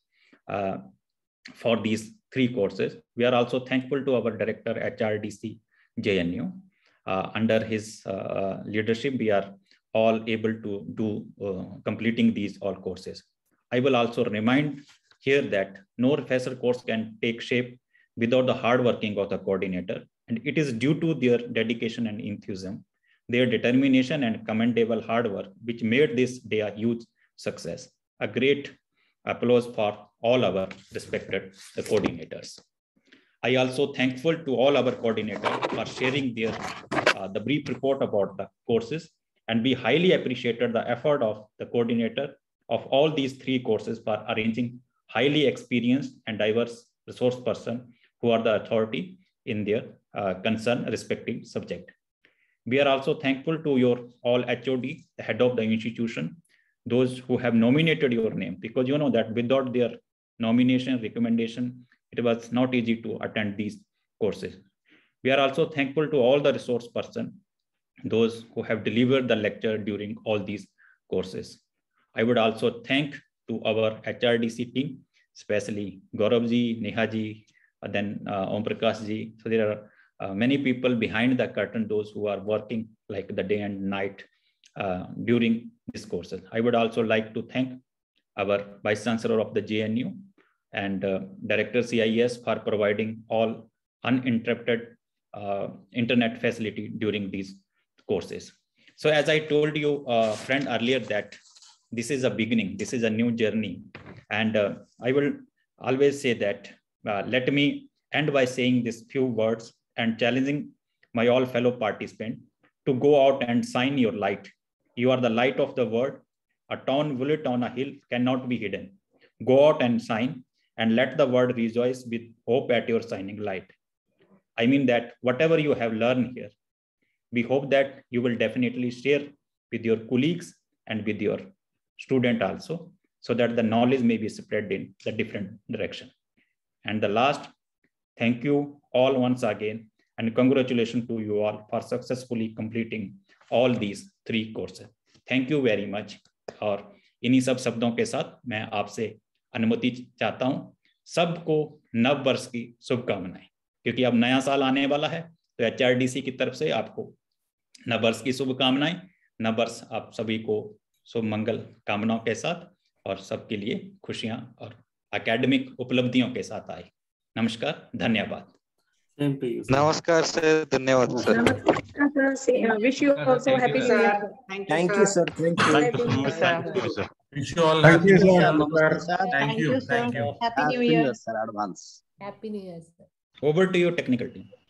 for these 3 courses. We are also thankful to our director HRDC JNU. Under his leadership, we are all able to do completing these all courses. I will also remind here that no professor course can take shape without the hard working of the coordinator, and it is due to their dedication and enthusiasm, their determination and commendable hard work, which made this day a huge success. A great applause for all our respected coordinators. I also thankful to all our coordinators for sharing their the brief report about the courses, and we highly appreciated the effort of the coordinator of all these 3 courses for arranging highly experienced and diverse resource person who are the authority in their concerned respective subject. We are also thankful to your all HOD, the head of the institution, those who have nominated your name, because you know that without their nomination, recommendation, it was not easy to attend these courses. We are also thankful to all the resource person, those who have delivered the lecture during all these courses. I would also thank to our HRDC team, especially Gaurav ji, Neha ji, then Om Prakash ji. So there are many people behind the curtain, those who are working like the day and night during these courses. I would also like to thank our Vice Chancellor of the JNU and Director CIS for providing all uninterrupted internet facility during these courses. So as I told you, friend, earlier that this is a beginning, this is a new journey. And I will always say that, let me end by saying these few words and challenging my all fellow participants to go out and shine your light. You are the light of the world. A town bullet on a hill cannot be hidden. Go out and shine and let the world rejoice with hope at your shining light. I mean that whatever you have learned here, we hope that you will definitely share with your colleagues and with your student also, so that the knowledge may be spread in the different direction. And the last, thank you all once again, and congratulations to you all for successfully completing all these 3 courses. Thank you very much. और इन्हीं सब शब्दों के साथ मैं आपसे अनुमति चाहता हूँ। सबको नव वर्ष की शुभकामनाएं, क्योंकि अब नया साल आने वाला है, तो HRDC की तरफ से आपको नव वर्ष की शुभकामनाएं। नव वर्ष आप सभी को शुभ मंगल कामनाओं के साथ और सबके लिए खुशियां और एकेडमिक उपलब्धियों के साथ आए। नमस्कार, धन्यवाद। नमस्कार सर, धन्यवाद sir. Wish you also happy New Year. Thank you sir. Thank you. Thank you sir. Wish you all Thank you sir. Thank you. Thank you. Happy New Year. Sir, advance. Happy New Year, sir. Over to your technical team.